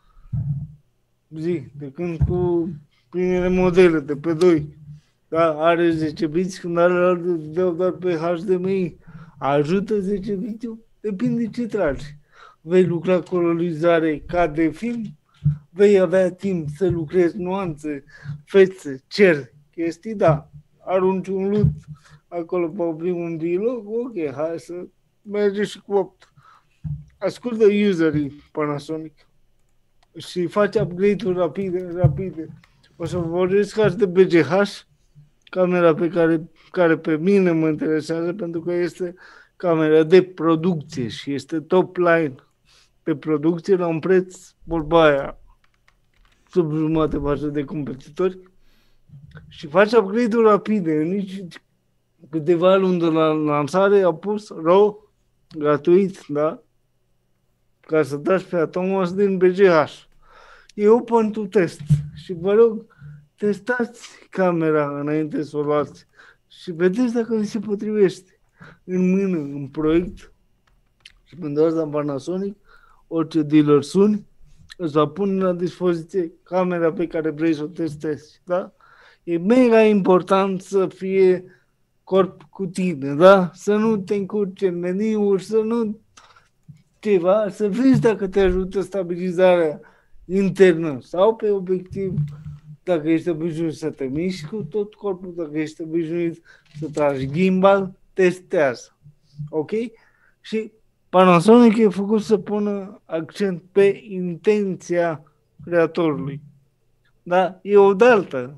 cu primele modele de pe 2. Da, are 10 biți, când alelalte dau doar pe HDMI. Ajută 10 biți? Depinde ce tragi. Vei lucra colorizare ca de film? Vei avea timp să lucrezi nuanțe, fețe, cer, chestii? Da. Arunci un lut acolo pe primul dialog? Ok, hai să merge și cu 8. Ascultă userii Panasonic și face upgrade-uri rapide. O să vorbesc de BGH, camera care pe mine mă interesează pentru că este camera de producție și este top line pe producție la un preț vorba aia sub jumătate față de competitori și face upgrade-uri rapide. Nici câteva luni de la lansare a pus RAW gratuit, da? Ca să dați pe Atomos din BGH. E open to test și vă rog, testați camera înainte să o luați și vedeți dacă vi se potrivește în mână, în proiect. Și pentru asta Panasonic, orice dealer suni, îți va pune la dispoziție camera pe care vrei să o testezi. Da? E mega important să fie corp cu tine, da? Să nu te încurci în meniuri, să nu ceva, să vezi dacă te ajută stabilizarea internă sau pe obiectiv, dacă ești obișnuit să te miști cu tot corpul, dacă ești obișnuit să tragi gimbal, testează. Ok? Și Panasonic e făcut să pună accent pe intenția creatorului. Da? E o daltă.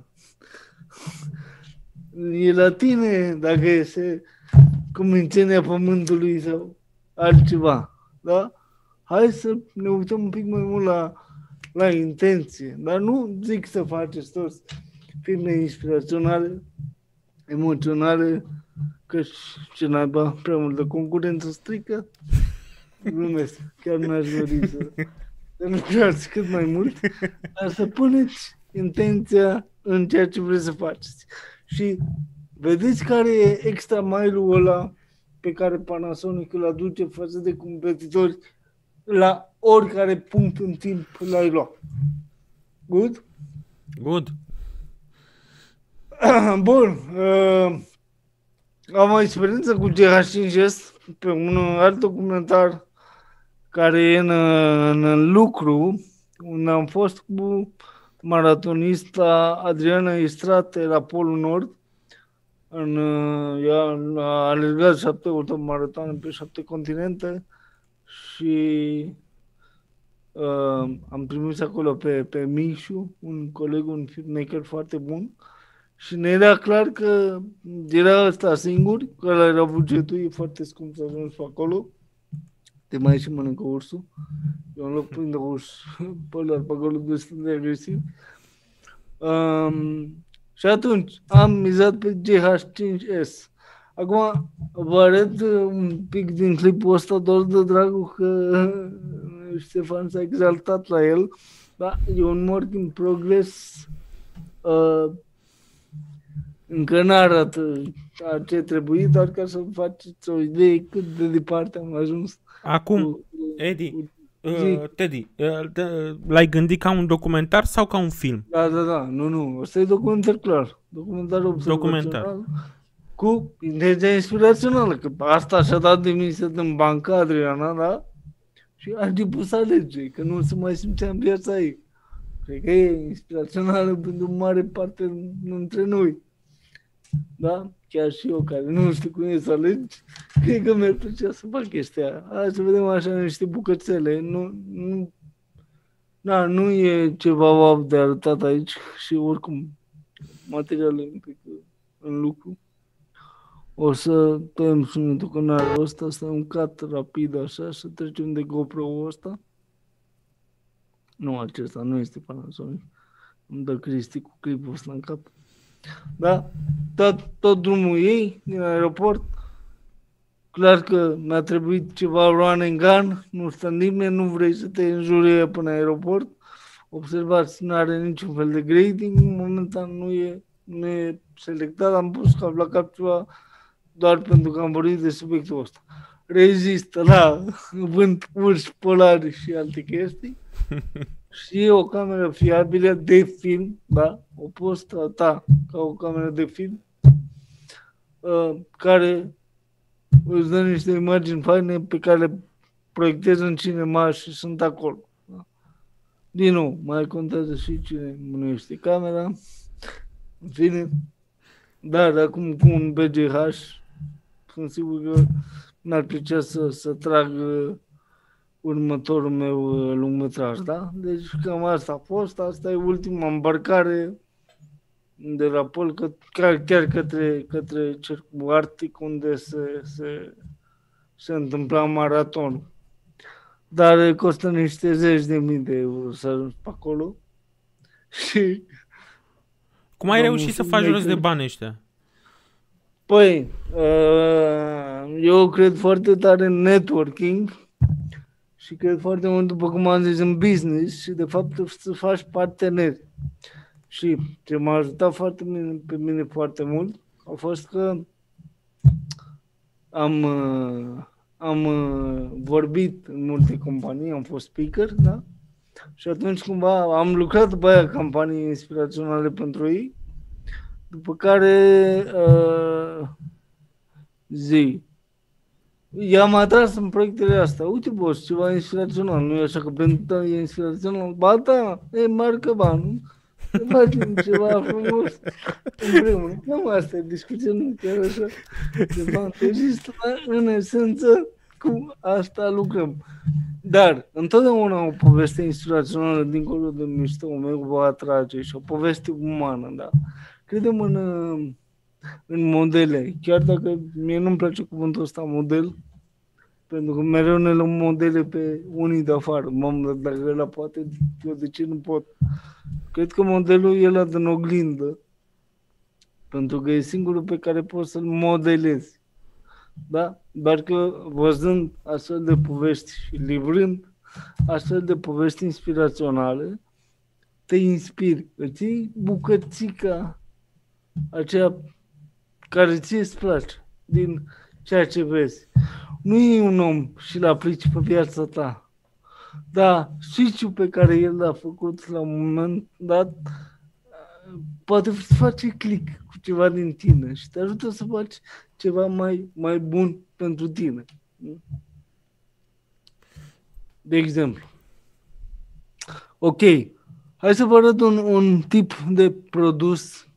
E la tine dacă este cumințenia pământului sau altceva. Da? Hai să ne uităm un pic mai mult la intenție. Dar nu zic să faceți toți filme inspiraționale, emoționale, că ce naiba prea multă concurență strică. Glumesc, chiar mi-aș dori să lucrați cât mai mult, dar să puneți intenția în ceea ce vreți să faceți. Și vedeți care e extra mile-ul ăla pe care Panasonic îl aduce față de competitori la oricare punct în timp l-ai luat. Good? Good. Bun. Am o experiență cu GH5S pe un alt documentar care e în lucru, unde am fost cu maratonista Adriana Istrate la Polul Nord. Ea a alergat 7 ori maratoane pe 7 continente și am primit acolo pe Mișu, un coleg, un filmmaker foarte bun. Și ne era clar că era ăsta singur, că ăla era bugetul, e foarte scump să ajungi pe acolo. Te mai și mănâncă ursul. Eu în loc prinde urs pe acolo destul de agresiv. Și atunci am mizat pe GH5S. Acum vă arăt un pic din clipul ăsta doar de dragul că Ștefan s-a exaltat la el. Da, e un work in progress. Încă n-arată ce trebuie, doar ca să faceți o idee cât de departe am ajuns. Acum, Teddy, l-ai gândit ca un documentar sau ca un film? Da, nu, ăsta e documentar clar. Documentar observațional. Cu intenția inspirațională, că asta și-a dat demisia în banca Adriana, da? Și a început să alege, că nu se mai simțea în viața ei. Cred că e inspirațională pentru mare parte dintre noi. Da? Chiar și eu, care nu știu cum e să alegi, cred că mi-ar plăcea să fac chestia aia. Hai să vedem așa niște bucățele. Nu e ceva de arătat aici și oricum materialul e un pic în lucru. O să tăiem sunetul canalul ăsta, să un cut rapid așa, să trecem de GoPro-ul ăsta. Nu, acesta nu este Panasonic. Îmi dă Cristi cu clipul ăsta în cap. Da? Tot drumul ei din aeroport. Clar că mi-a trebuit ceva run and gun. Nu stă nimeni, nu vrei să te înjuri până aeroport. Observați, nu are niciun fel de grading. Momentan nu e selectat. Am pus cap la cap ceva doar pentru că am vorbit de subiectul ăsta. Rezistă la vânt, urși polari și alte chestii. Și e o cameră fiabilă de film, da? O poți trata ca o cameră de film care îți dă niște imagini faine pe care le proiectezi în cinema și sunt acolo. Da? Din nou, mai contează și cine mânuiește camera. În fine, dar acum cu un BGH sunt sigur că mi-ar plăcea să trag următorul meu lungmetraj, da? Deci cam asta a fost, asta e ultima îmbarcare de la Pol, chiar către Cercul Arctic, unde se întâmpla maratonul. Dar costă niște 10.000 de euro să ajungi pe acolo. Și cum ai reușit să faci rost de bani ăștia? Păi, eu cred foarte tare în networking și cred foarte mult, după cum am zis, în business și de fapt să faci parteneri. Și ce m-a ajutat pe mine foarte mult a fost că am vorbit în multe companii, am fost speaker, da? Și atunci cumva am lucrat după aia campanii inspiraționale pentru ei, după care i-am atras în proiectele astea. Uite, boss, ceva inspirațional, nu e așa că pentru e inspirațional? Ba da, e marcă bani, să facem ceva frumos împreună. Cam asta e discuția, nu chiar așa de fantasist, dar în esență cu asta lucrăm. Dar întotdeauna o poveste inspirațională dincolo de miștoul meu va atrage și o poveste umană, da? Credem în modele, chiar dacă mie nu-mi place cuvântul ăsta model, pentru că mereu ne luăm modele pe unii de afară. Mamă, dacă ăla poate, eu de ce nu pot? Cred că modelul e ăla din oglindă, pentru că e singurul pe care poți să-l modelezi. Da? Doar că văzând astfel de povești și livrând astfel de povești inspiraționale, te inspiri, îți iei bucățica aceea care ție îți place din ceea ce vezi. Nu e un om și l aplici pe viața ta. Da, switch-ul pe care el l-a făcut la un moment dat poate face click cu ceva din tine și te ajută să faci ceva mai bun pentru tine. De exemplu. Ok, hai să vă arăt un tip de produs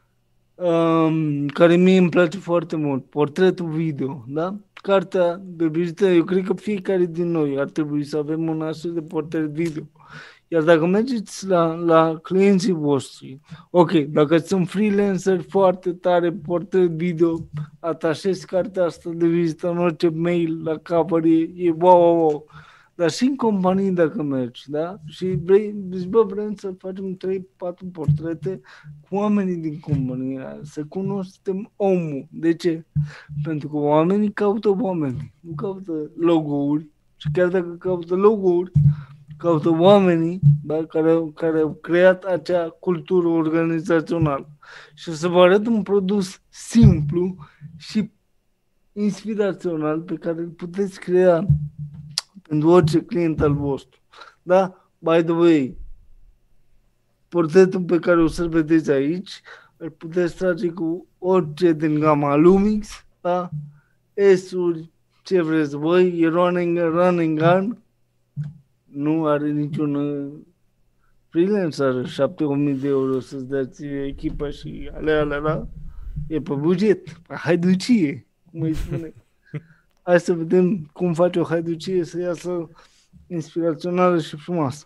care mie îmi place foarte mult. Portretul video, da? Cartea de vizită, eu cred că fiecare din noi ar trebui să avem un astfel de portret video. Iar dacă mergeți la clienții voștri, ok, dacă sunt freelancer foarte tare, portret video, atașezi cartea asta de vizită în orice mail, la cover, e wow. Dar și în companii dacă mergi, da? Și vrem să facem 3-4 portrete cu oamenii din compania, să cunoaștem omul. De ce? Pentru că oamenii caută oameni, nu caută logo-uri. Și chiar dacă caută logo-uri, caută oamenii, da, care au creat acea cultură organizațională. Și o să vă arăt un produs simplu și inspirațional pe care îl puteți crea pentru orice client al vostru. Da? By the way, portretul pe care o să-l vedeți aici îl puteți trage cu orice din gama Lumix, da? S-uri, ce vreți voi, e running gun, nu are niciun freelancer, 7.000 de euro să-ți dați echipa și alea, da? E pe buget, pe haiducie, cum îi spune. Hai să vedem cum face o haiducie să iasă inspirațională și frumoasă.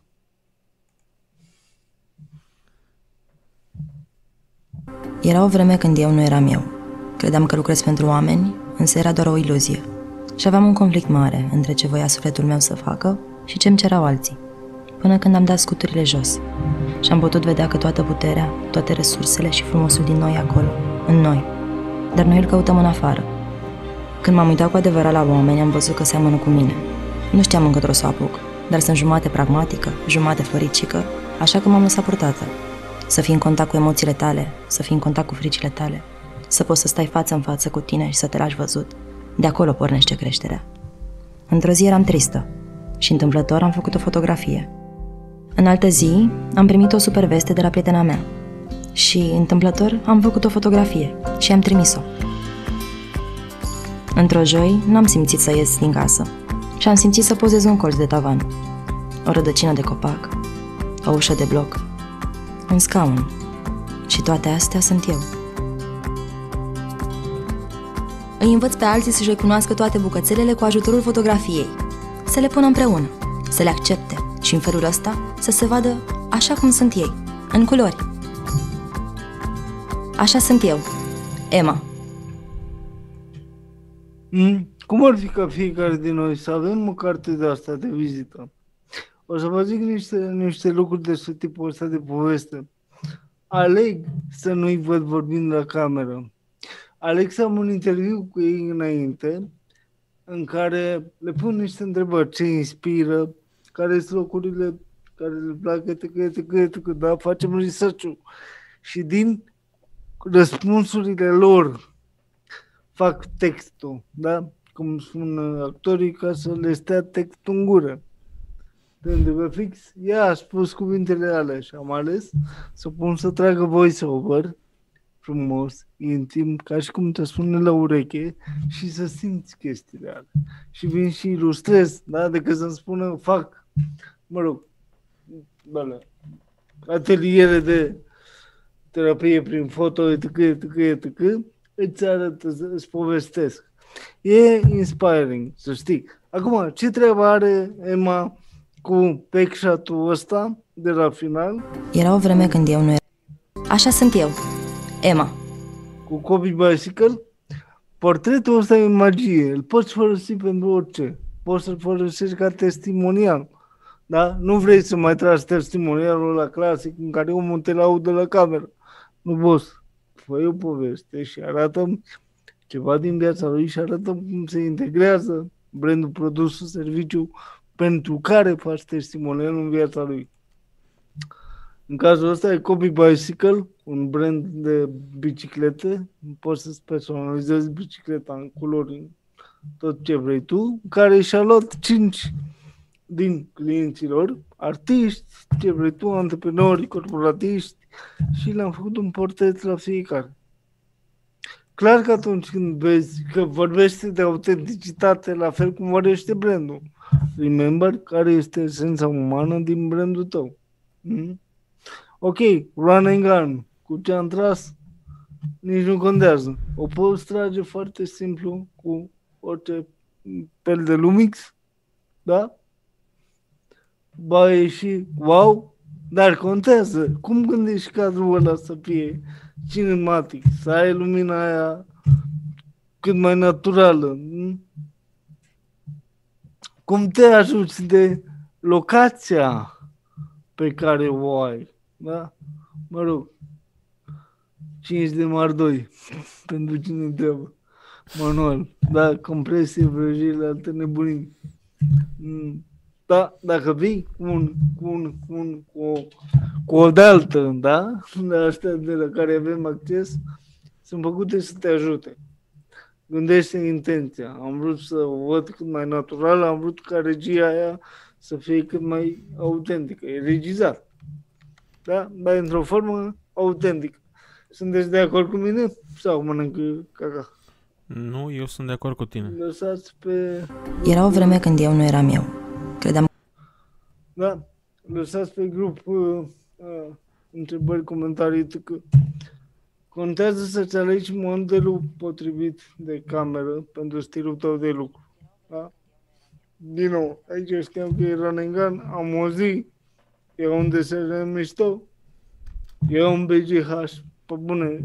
Era o vreme când eu nu eram eu. Credeam că lucrez pentru oameni, însă era doar o iluzie. Și aveam un conflict mare între ce voia sufletul meu să facă și ce-mi cerau alții. Până când am dat scuturile jos și am putut vedea că toată puterea, toate resursele și frumosul din noi e acolo, în noi. Dar noi îl căutăm în afară. Când m-am uitat cu adevărat la oameni, am văzut că seamănă cu mine. Nu știam încotro să o apuc, dar sunt jumate pragmatică, jumate floricică, așa că m-am lăsat purtată. Să fii în contact cu emoțiile tale, să fii în contact cu fricile tale, să poți să stai față în față cu tine și să te lași văzut. De acolo pornește creșterea. Într-o zi eram tristă și întâmplător am făcut o fotografie. În altă zi am primit o super veste de la prietena mea și întâmplător am făcut o fotografie și am trimis-o. Într-o joi n-am simțit să ies din casă și am simțit să pozez un colț de tavan, o rădăcină de copac, o ușă de bloc, un scaun și toate astea sunt eu. Îi învăț pe alții să-și recunoască toate bucățelele cu ajutorul fotografiei, să le pună împreună, să le accepte și în felul ăsta să se vadă așa cum sunt ei, în culori. Așa sunt eu, Emma. Cum ar fi ca fiecare din noi să avem o carte de asta de vizită? O să vă zic niște lucruri despre tipul ăsta de poveste. Aleg să nu-i văd vorbind la cameră. Aleg să am un interviu cu ei înainte, în care le pun niște întrebări. Ce inspiră? Care sunt locurile care le plac? Da? Facem research-ul. Și din răspunsurile lor fac textul, da? Cum spun actorii, ca să le stea textul în gură. Pentru că fix ea a spus cuvintele alea și am ales să pun să tragă voice-over frumos, intim, ca și cum te spune la ureche și să simți chestiile alea. Și vin și ilustrez, da? Decât să-mi spună, fac, mă rog, ateliere de terapie prin foto, etc., îți arăt, îți povestesc. E inspiring, să știi. Acum, ce treabă are Emma cu pack-shot-ul ăsta de la final? Era o vreme când eu nu eram. Așa sunt eu, Emma. Cu Copy Bicycle? Portretul ăsta e magie. Îl poți folosi pentru orice. Poți să-l folosești ca testimonial. Da? Nu vrei să mai tragi testimonialul ăla clasic în care omul te laudă la cameră. Nu poți. Fă o poveste și arată ceva din viața lui și arată cum se integrează brandul, produsul, serviciu pentru care faci testimonial în viața lui. În cazul ăsta e Copy Bicycle, un brand de biciclete. Poți să-ți personalizezi bicicleta în culori, tot ce vrei tu, care și-a luat 5 din clienților, artiști, ce vrei tu, antreprenori, corporatiști, și le-am făcut un portret la fiecare. Clar că atunci când vezi că vorbește de autenticitate, la fel cum vorbește brandul, remember care este esența umană din brandul tău. Ok, run and gun. Cu ce am tras, nici nu contează. O poți trage foarte simplu cu orice fel de Lumix, da? Ba e și wow, dar contează. Cum gândești cadrul ăla să fie cinematic, să ai lumina aia cât mai naturală? Cum te ajuți de locația pe care o ai, da? Mă rog, 5 de mardoi, pentru cine întreabă, manual, da? Compresie, vrăjile, alte nebunii. Da, dacă vii cu o de-altă, da? De astea de la care avem acces, sunt făcute să te ajute. Gândește intenția. Am vrut să o văd cât mai natural, am vrut ca regia aia să fie cât mai autentică. E regizat. Da? Dar într-o formă autentică. Sunteți de acord cu mine? Sau mănâncă caca? Nu, eu sunt de acord cu tine. Lăsați pe... Era o vreme când eu nu eram eu. Credeam... Da, lăsați pe grup întrebări, comentarii, că contează să-ți alegi modelul potrivit de cameră pentru stilul tău de lucru. Da? Din nou, aici știam că e Running Gun, am o zi, e un desen mișto, e un BGH, pe bune,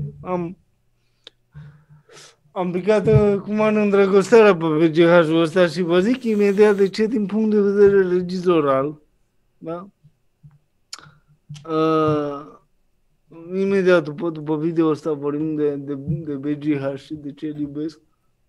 am picat cum am îndrăgosterea pe BGH-ul ăsta și vă zic imediat de ce din punct de vedere regizoral, da? Imediat după video ăsta vorbim de BGH și de ce îl iubesc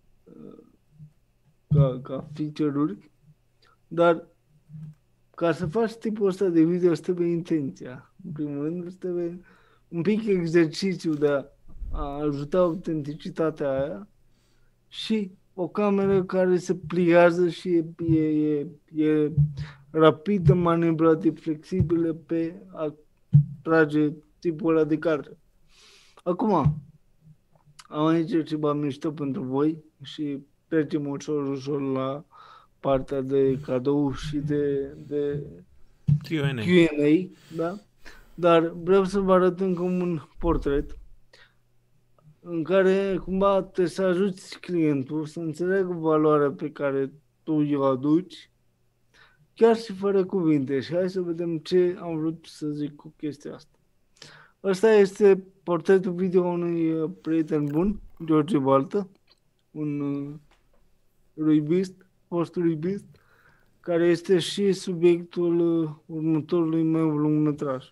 ca feature-uri, dar ca să faci tipul ăsta de video îți trebuie intenția. În primul rând îți trebuie un pic exercițiu de a ajuta autenticitatea aia și o cameră care se pliază și e rapidă, manipulativ, flexibilă pe a trage tipul ăla de cadre. Acum, am aici ceva mișto pentru voi și trecem ușor la partea de cadou și de Q&A, da? Dar vreau să vă arăt încă un portret în care cumva trebuie să ajuți clientul să înțeleagă valoarea pe care tu o aduci, chiar și fără cuvinte. Și hai să vedem ce am vrut să zic cu chestia asta. Ăsta este portretul video unui prieten bun, George Baltă, un ruibist, fost ruibist, care este și subiectul următorului meu lungmetraj.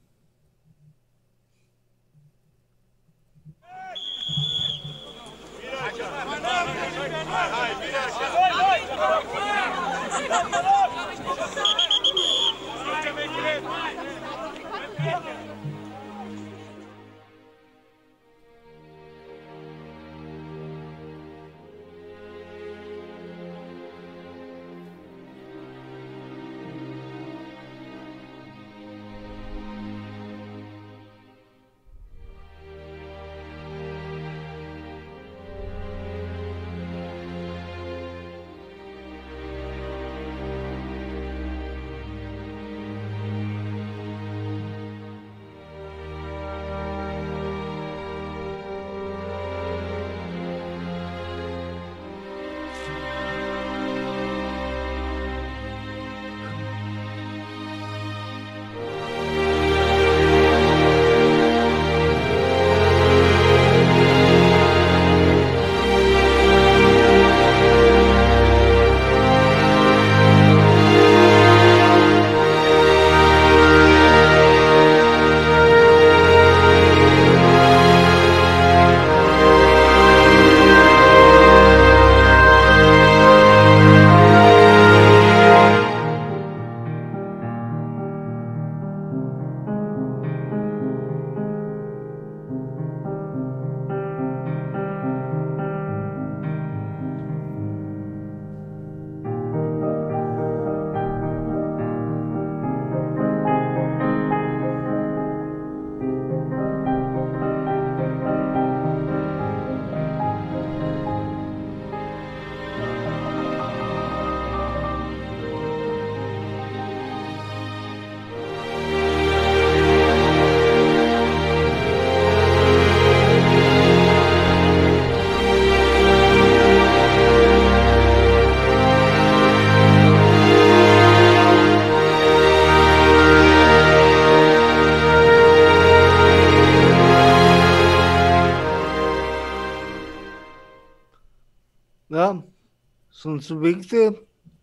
Da? Sunt subiecte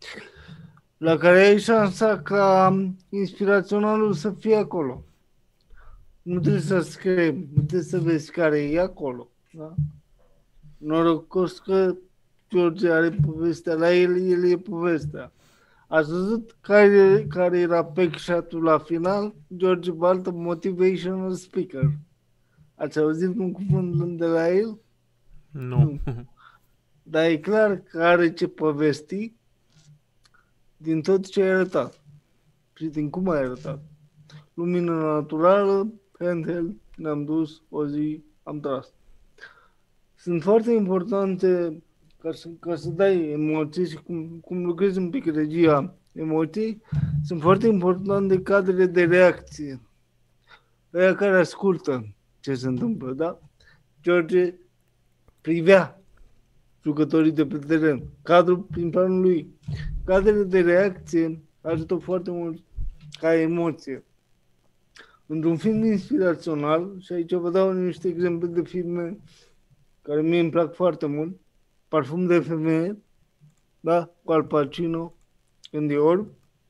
la care ai șansa ca inspiraționalul să fie acolo. Nu trebuie să scrii, nu trebuie să vezi care e acolo. Da? Norocos că George are povestea, la el e povestea. Ați văzut care era backshot-ul la final? George Baltă, motivational speaker. Ați auzit un cuvânt de la el? Nu. Dar e clar că are ce povesti din tot ce ai arătat. Și din cum ai arătat. Lumină naturală, handheld, ne-am dus, o zi, am tras. Sunt foarte importante ca să dai emoții și cum lucrezi un pic regia emoții, sunt foarte importante cadrele de reacție. Aia care ascultă ce se întâmplă, da? George privea jucătorii de pe teren, cadrul prin planul lui. Cadrele de reacție ajută foarte mult ca emoție. Într-un film inspirațional, și aici vă dau niște exemple de filme care mie îmi plac foarte mult, Parfum de femeie, da, cu Al Pacino, în The Orb,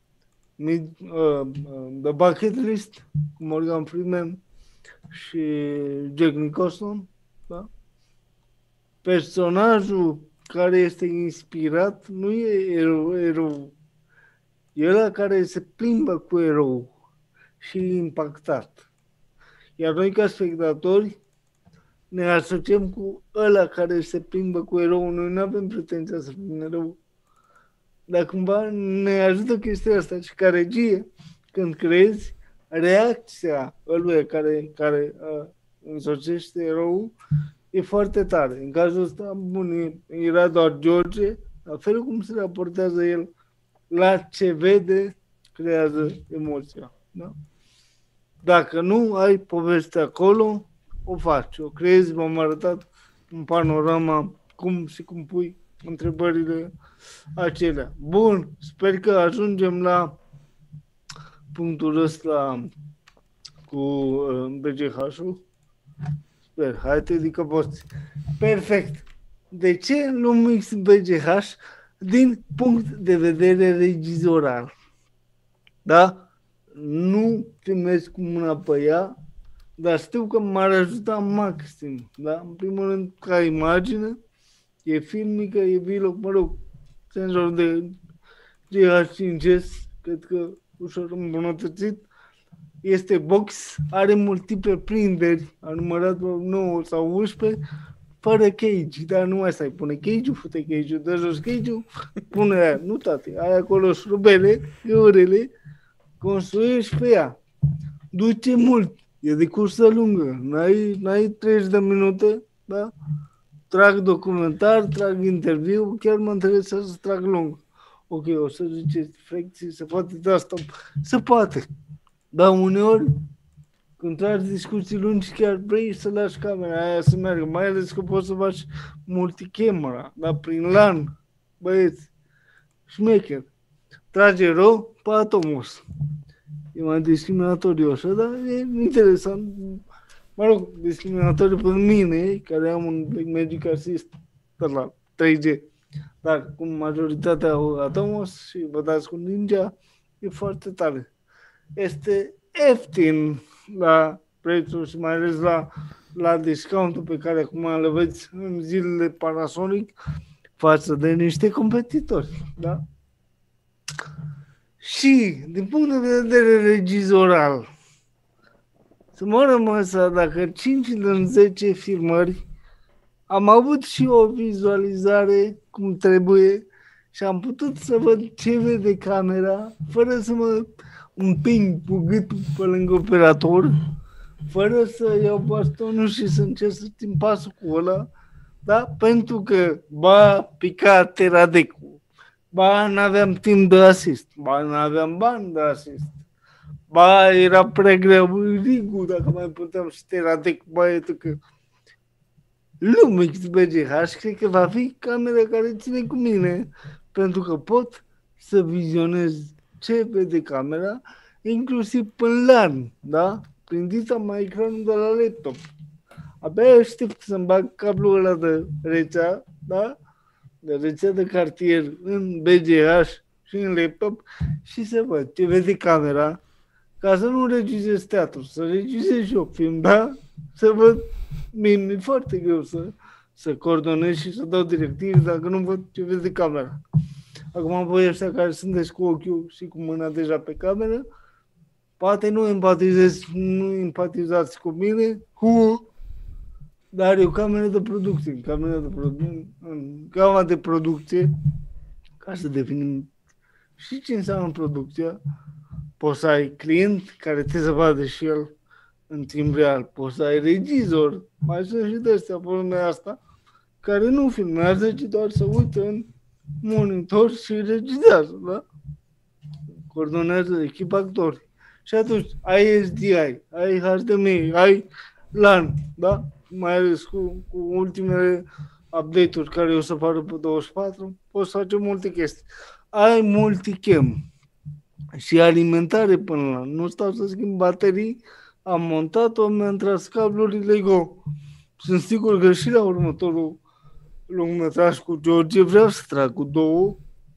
The Bucket List, cu Morgan Freeman și Jack Nicholson, da? Personajul care este inspirat nu e erou. E ăla care se plimbă cu erou și e impactat. Iar noi ca spectatori ne asociem cu ăla care se plimbă cu erou. Noi nu avem pretenția să fim erou. Dar cumva ne ajută chestia asta și ca regie, când creezi, reacția ăluia care însocește eroul e foarte tare. În cazul ăsta, bun, era doar George, la felul cum se raportează el la ce vede, creează emoția. Da? Dacă nu ai poveste acolo, o faci, o creezi, v-am arătat în panorama cum și cum pui întrebările acelea. Bun, sper că ajungem la punctul ăsta cu BGH-ul. Sper, hai te ridică poți. Perfect. De ce luăm BGH din punct de vedere regizoral? Da? Nu filmez cu mâna pe ea, dar știu că m-ar ajuta maxim. Da? În primul rând, ca imagine, e filmică, e vlog, mă rog, senzor de GH5S, cred că ușor îmbunătățit. Este box, are multiple prinderi, a numărat 9 sau 11, fără cage, dar nu mai stai, pune cage-ul, fute cage-ul, dă jos cage-ul, pune aia, nu tate, ai acolo șurubele, găurele, construiești pe ea, duce mult, e de cursă lungă, n-ai 30 de minute, da? Trag documentar, trag interviu, chiar mă interesează să trag lung. Ok, o să ziceți, frecții, se poate da stop, se poate. Dar uneori, când tragi discuții lungi, chiar vrei să lași camera aia să meargă, mai ales că poți să faci multicamera, dar prin LAN, băieți, șmecher. Trage rău pe Atomos. E mai discriminatoriu așa, dar e interesant. Mă rog, discriminatoriu pentru mine, care am un Blackmagic Assist de la 3G. Dar cum majoritatea au Atomos și vă dați cu Ninja, e foarte tare. Este ieftin la prețul și mai ales la discountul pe care acum le veți în zilele Panasonic față de niște competitori. Da? Și, din punct de vedere regizoral, să mă rămâs dacă 5 din 10 filmări am avut și o vizualizare cum trebuie și am putut să văd ce vede camera fără să mă împing cu gâtul pe lângă operator, fără să iau bastonul și să încerc să țin pasul cu ăla, da? Pentru că ba pica teradecul, ba n-aveam timp de asist, ba n-aveam bani de asist, ba era prea greu rigul dacă mai puteam și teradec, băietul că Lumix BGH cred că va fi camera care ține cu mine, pentru că pot să vizionez ce vede camera, inclusiv până LAN, da? Prin dita mai ecranul de la laptop. Abia aștept să-mi bag cablul ăla de rețea, da? De rețea de cartier în BGH și în laptop și să văd ce vede camera, ca să nu regizez teatru, să regizez și eu film, da? Să văd, mi-e foarte greu să coordonez și să dau directive dacă nu văd ce vede camera. Acum voi ăștia care sunteți cu ochiul și cu mâna deja pe cameră, poate nu empatizați cu mine, dar e o cameră de producție. În gama de producție, ca să definim și ce înseamnă producția, poți să ai client care te să vadă și el în timp real, poți să ai regizor, mai sunt și de astea pe lumea asta, care nu filmează, ci doar să uită în monitor și regizează, da? Coordonează echipa actori. Și atunci ai SDI, ai HDMI, ai LAN, da? Mai ales cu ultimele update-uri care o să apară pe 24, poți să faci multe chestii. Ai multicam și alimentare până la. Nu stau să schimb baterii, am montat-o, mi-am tras cablurile, go. Sunt sigur că și la următorul lungmetraj cu George vreau să trag cu 2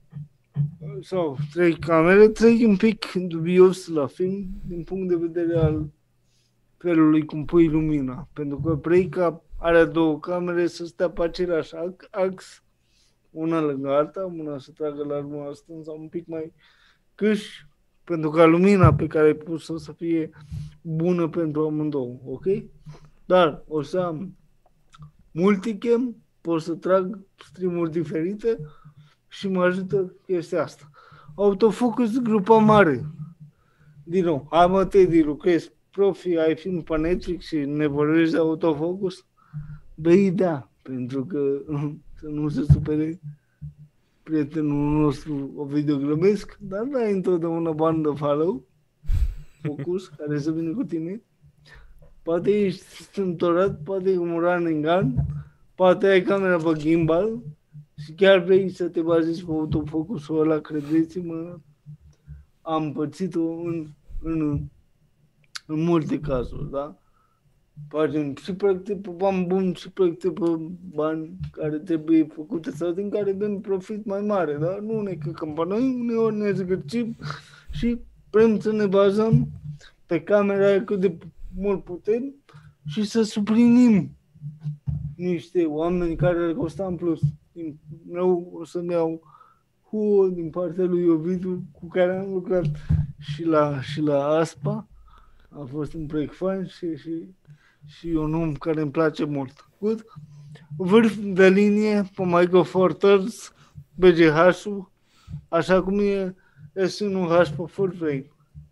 sau 3 camere, 3 un pic dubios la film din punct de vedere al felului cum pui lumina, pentru că Preica are 2 camere să stea pe același ax, una lângă alta, una să tragă la urmă stânga un pic mai câș, pentru ca lumina pe care ai pus-o să fie bună pentru amândouă, ok? Dar o să am multicam, pot să trag stream-uri diferite și mă ajută chestia asta. Autofocus grupa mare. Din nou, hai mă, Teddy, lucrezi profi, ai film pe Netflix și ne vorbești de autofocus? Băi, da, pentru că să nu se supere prietenul nostru Ovidiu Grămesc, dar n-ai întotdeauna bani de follow, focus, care să vină cu tine. Poate ești strâmtorat, poate e un running gun, poate ai camera pe gimbal și chiar vrei să te bazezi pe autofocusul ăla, credeți-mă, am pățit-o în multe cazuri, da? Facem și proiecte pe bani buni și proiecte pe bani care trebuie făcute sau din care dăm profit mai mare, da? Nu ne căcăm pe noi, uneori ne zgârcim și vrem să ne bazăm pe camera aia cât de mult putem și să suplinim niște oameni care le costa în plus. Eu o să-mi iau din partea lui Ovidiu, cu care am lucrat și la ASPA. A fost un proiect fain și un om care îmi place mult. Good? Vârf de linie pe Michael Forters, BGH-ul, așa cum e S1H pe full frame.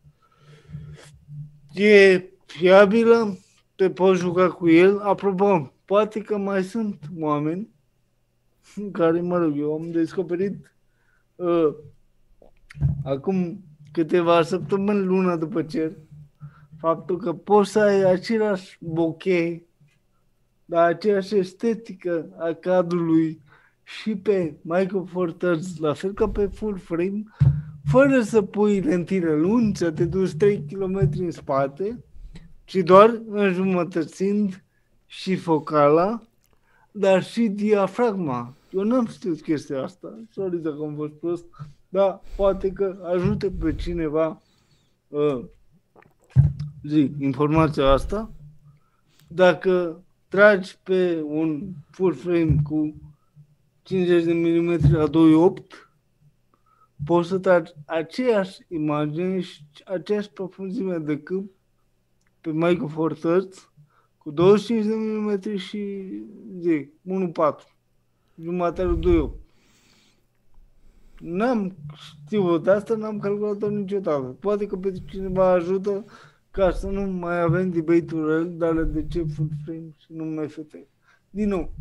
E fiabilă, te poți juca cu el. Apropo, poate că mai sunt oameni care, mă rog, eu am descoperit acum câteva săptămâni, luna după cer, faptul că poți să ai același bokeh, dar aceeași estetică a cadrului și pe Michael Four Thirds, la fel ca pe full frame, fără să pui lentile lungi, să te duci 3 km în spate, ci doar înjumătățind și focala, dar și diafragma. Eu n-am știut chestia asta, sorry dacă am fost prost, dar poate că ajută pe cineva informația asta. Dacă tragi pe un full frame cu 50 de mm la 2.8, poți să tragi aceeași imagine și aceeași profunzime de câmp pe Michael Four Thirds cu 25 de mm și 1.4, jumătate lui 2.8. N-am știut asta, n-am calculat-o niciodată. Poate că pe cineva ajută ca să nu mai avem debate-uri dar de ce full frame și nu MFT. Din nou,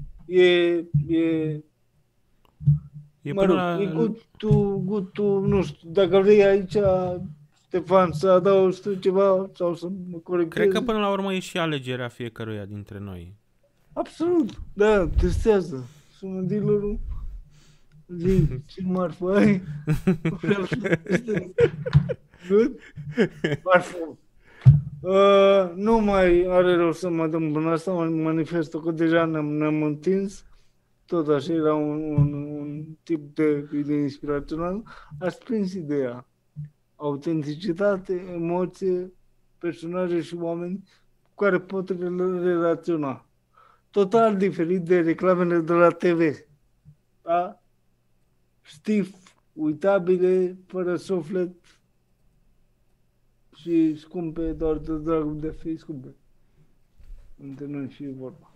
mă rog, e good to, nu știu, dacă vrei aici, Ștefan, să adaugi tu ceva sau să mă corectezi. Cred că până la urmă e și alegerea fiecăruia dintre noi. Absolut, da, testează. Sună dealerul, zi, ce marfă ai? Vreau să testez. Good? Marfă. Nu mai are rău să mă dăm până asta, mă manifestă că deja ne-am întins. Tot așa era un tip de idee inspirațional. Ați prins ideea. Autenticitate, emoție, personaje și oameni cu care pot relaționa. Total diferit de reclamele de la TV. Da? Știi uitabile, fără suflet și scumpe, doar de dragul de a fi scumpe. Între noi și vorba.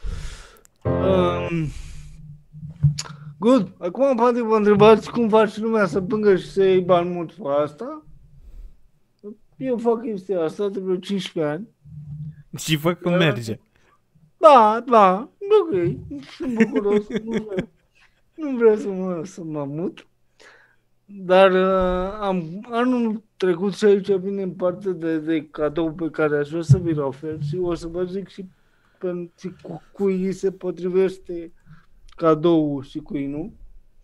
Good. Acum poate vă întrebați cum faci lumea să plângă și să iei bani mult pe asta. Eu fac chestia asta de vreo 15 ani. Și văd că merge. Da, ok. Sunt bucuros. Nu vreau să mă mut. Dar anul trecut și aici vine în parte de cadou pe care aș vrea să vi-l ofer și o să vă zic și cui se potrivește cadoul și cui nu.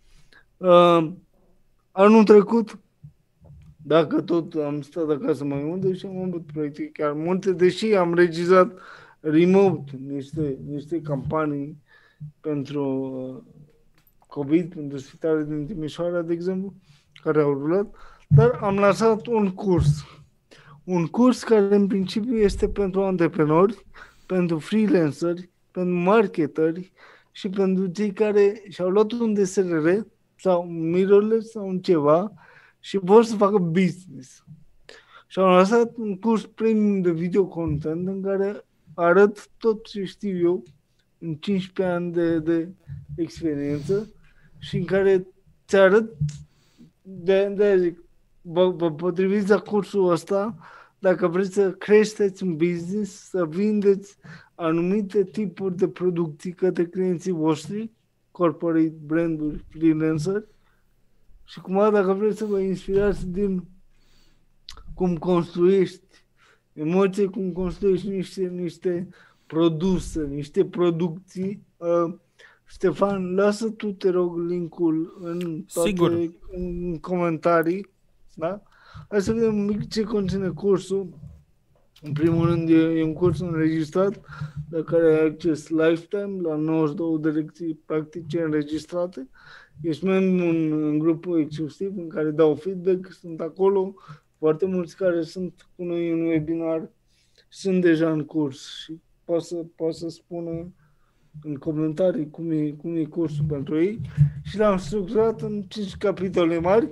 Anul trecut, dacă tot am stat acasă mai mult și am avut proiecte chiar multe, deși am regizat remote niște campanii pentru COVID, pentru spitalele din Timișoara, de exemplu, care au rulat, dar am lansat un curs. Un curs care în principiu este pentru antreprenori, pentru freelanceri, pentru marketeri și pentru cei care și-au luat un DSRR sau un mirrorless sau un ceva și vor să facă business. Și am lansat un curs premium de video content în care arăt tot ce știu eu în 15 ani de experiență și în care ți arăt de zic, vă potriviți la cursul ăsta dacă vreți să creșteți un business, să vindeți anumite tipuri de producții către clienții voștri, corporate, branduri, freelanceri și cumva dacă vreți să vă inspirați din cum construiești emoții, cum construiești niște produse, niște producții. Ștefan, lasă tu, te rog, link-ul în toate în comentarii. Da? Hai să vedem un mic ce conține cursul. În primul rând e un curs înregistrat la care ai acces lifetime la 92 de lecții practice înregistrate. Ești membru în grupul exclusiv în care dau feedback, sunt acolo foarte mulți care sunt cu noi în webinar, sunt deja în curs și poate să spună în comentarii cum e cursul pentru ei și l-am structurat în 5 capitole mari.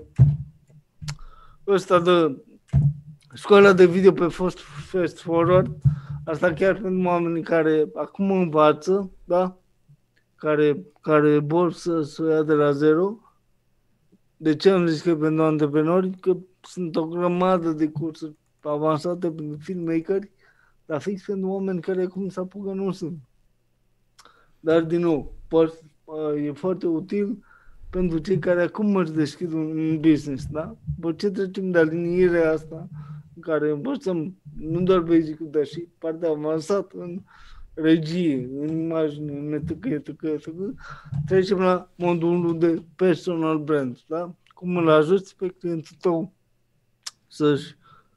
Ăsta de școala de video pe Fast Forward, asta chiar pentru oamenii care acum învață, da? Care vor să o ia de la zero. De ce am zis că pentru antreprenori? Că sunt o grămadă de cursuri avansate pentru filmmakeri, dar fix pentru oameni care acum se apucă nu sunt. Dar, din nou, e foarte util pentru cei care acum își deschid un business, da? După ce trecem de alinierea asta, în care învățăm nu doar basic-ul, dar și partea avansată în regie, în imagine, în etc., trecem la modulul de personal brand, da? Cum îl ajuți pe clientul tău să-și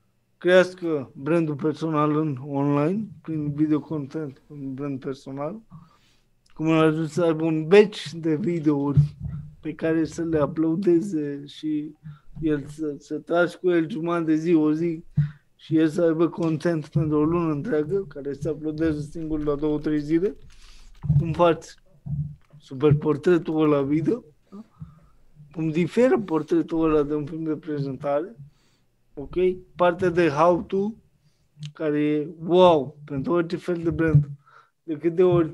crească brandul personal în online, prin video content, un brand personal, cum îl ajuți să aibă un batch de videouri pe care să le uploadeze și el să tragi cu el jumătate de zi, o zi, și el să aibă content pentru o lună întreagă, care se uploadeze singur la 2-3 zile. Cum faci super portretul ăla video, da? Cum diferă portretul ăla de un film de prezentare, ok? Partea de how-to, care e wow, pentru orice fel de brand. De câte ori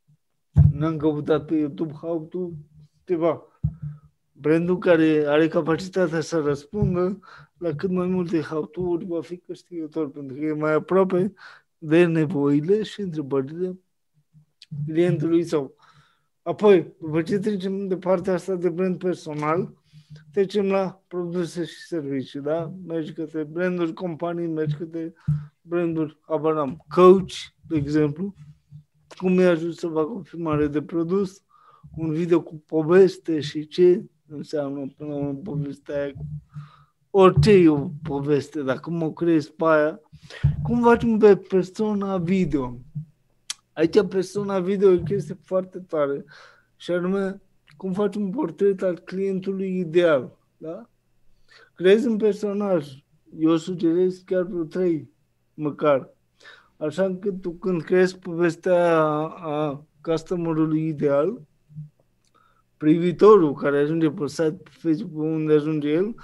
n-am căutat pe YouTube how-to, ceva. Brandul care are capacitatea să răspundă la cât mai multe how-to-uri va fi câștigător, pentru că e mai aproape de nevoile și întrebările clientului său. Apoi, după ce trecem de partea asta de brand personal, trecem la produse și servicii, da? Mergi către branduri, companii, mergi către branduri, abanam, coach, de exemplu, cum îi ajut să facă o filmare de produs, un video cu poveste și ce înseamnă până la urmă povestea aia. Orice e o poveste, dacă cum o creezi pe aia, cum facem pe persona video. Aici persona video e o chestie foarte tare și anume cum faci un portret al clientului ideal, da? Creezi un personaj, eu sugerez chiar vreo 3 măcar, așa încât tu când creezi povestea a customerului ideal, privitorul care ajunge pe site, pe Facebook, unde ajunge el,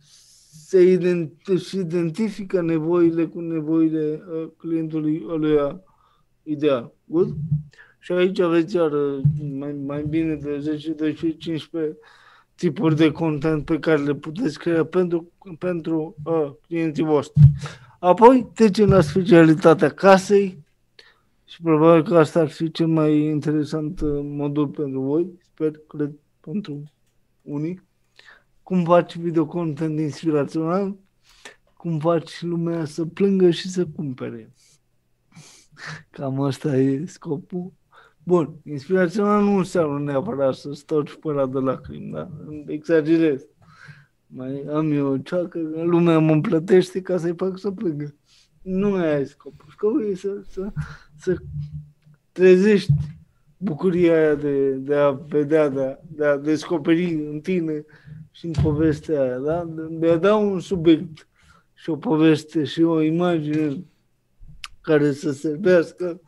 și identifică nevoile cu nevoile clientului ăluia ideal. Good? Și aici aveți iar mai bine de 10, 12, 15 tipuri de content pe care le puteți crea pentru clienții voștri. Apoi trecem la specialitatea casei și probabil că asta ar fi cel mai interesant modul pentru voi, cred, pentru unii. Cum faci videocontent inspirațional, cum faci lumea să plângă și să cumpere. Cam asta e scopul. Bun, inspirațional nu înseamnă neapărat să storci păra de lacrimi, da? Exagerez. Mai am eu o ceacă, lumea mă plătește ca să-i fac să plângă. Nu mai ai scopul. Scopul e să trezești bucuria aia de a vedea, de a descoperi în tine și în povestea aia, da? De a da un subiect și o poveste și o imagine care să servească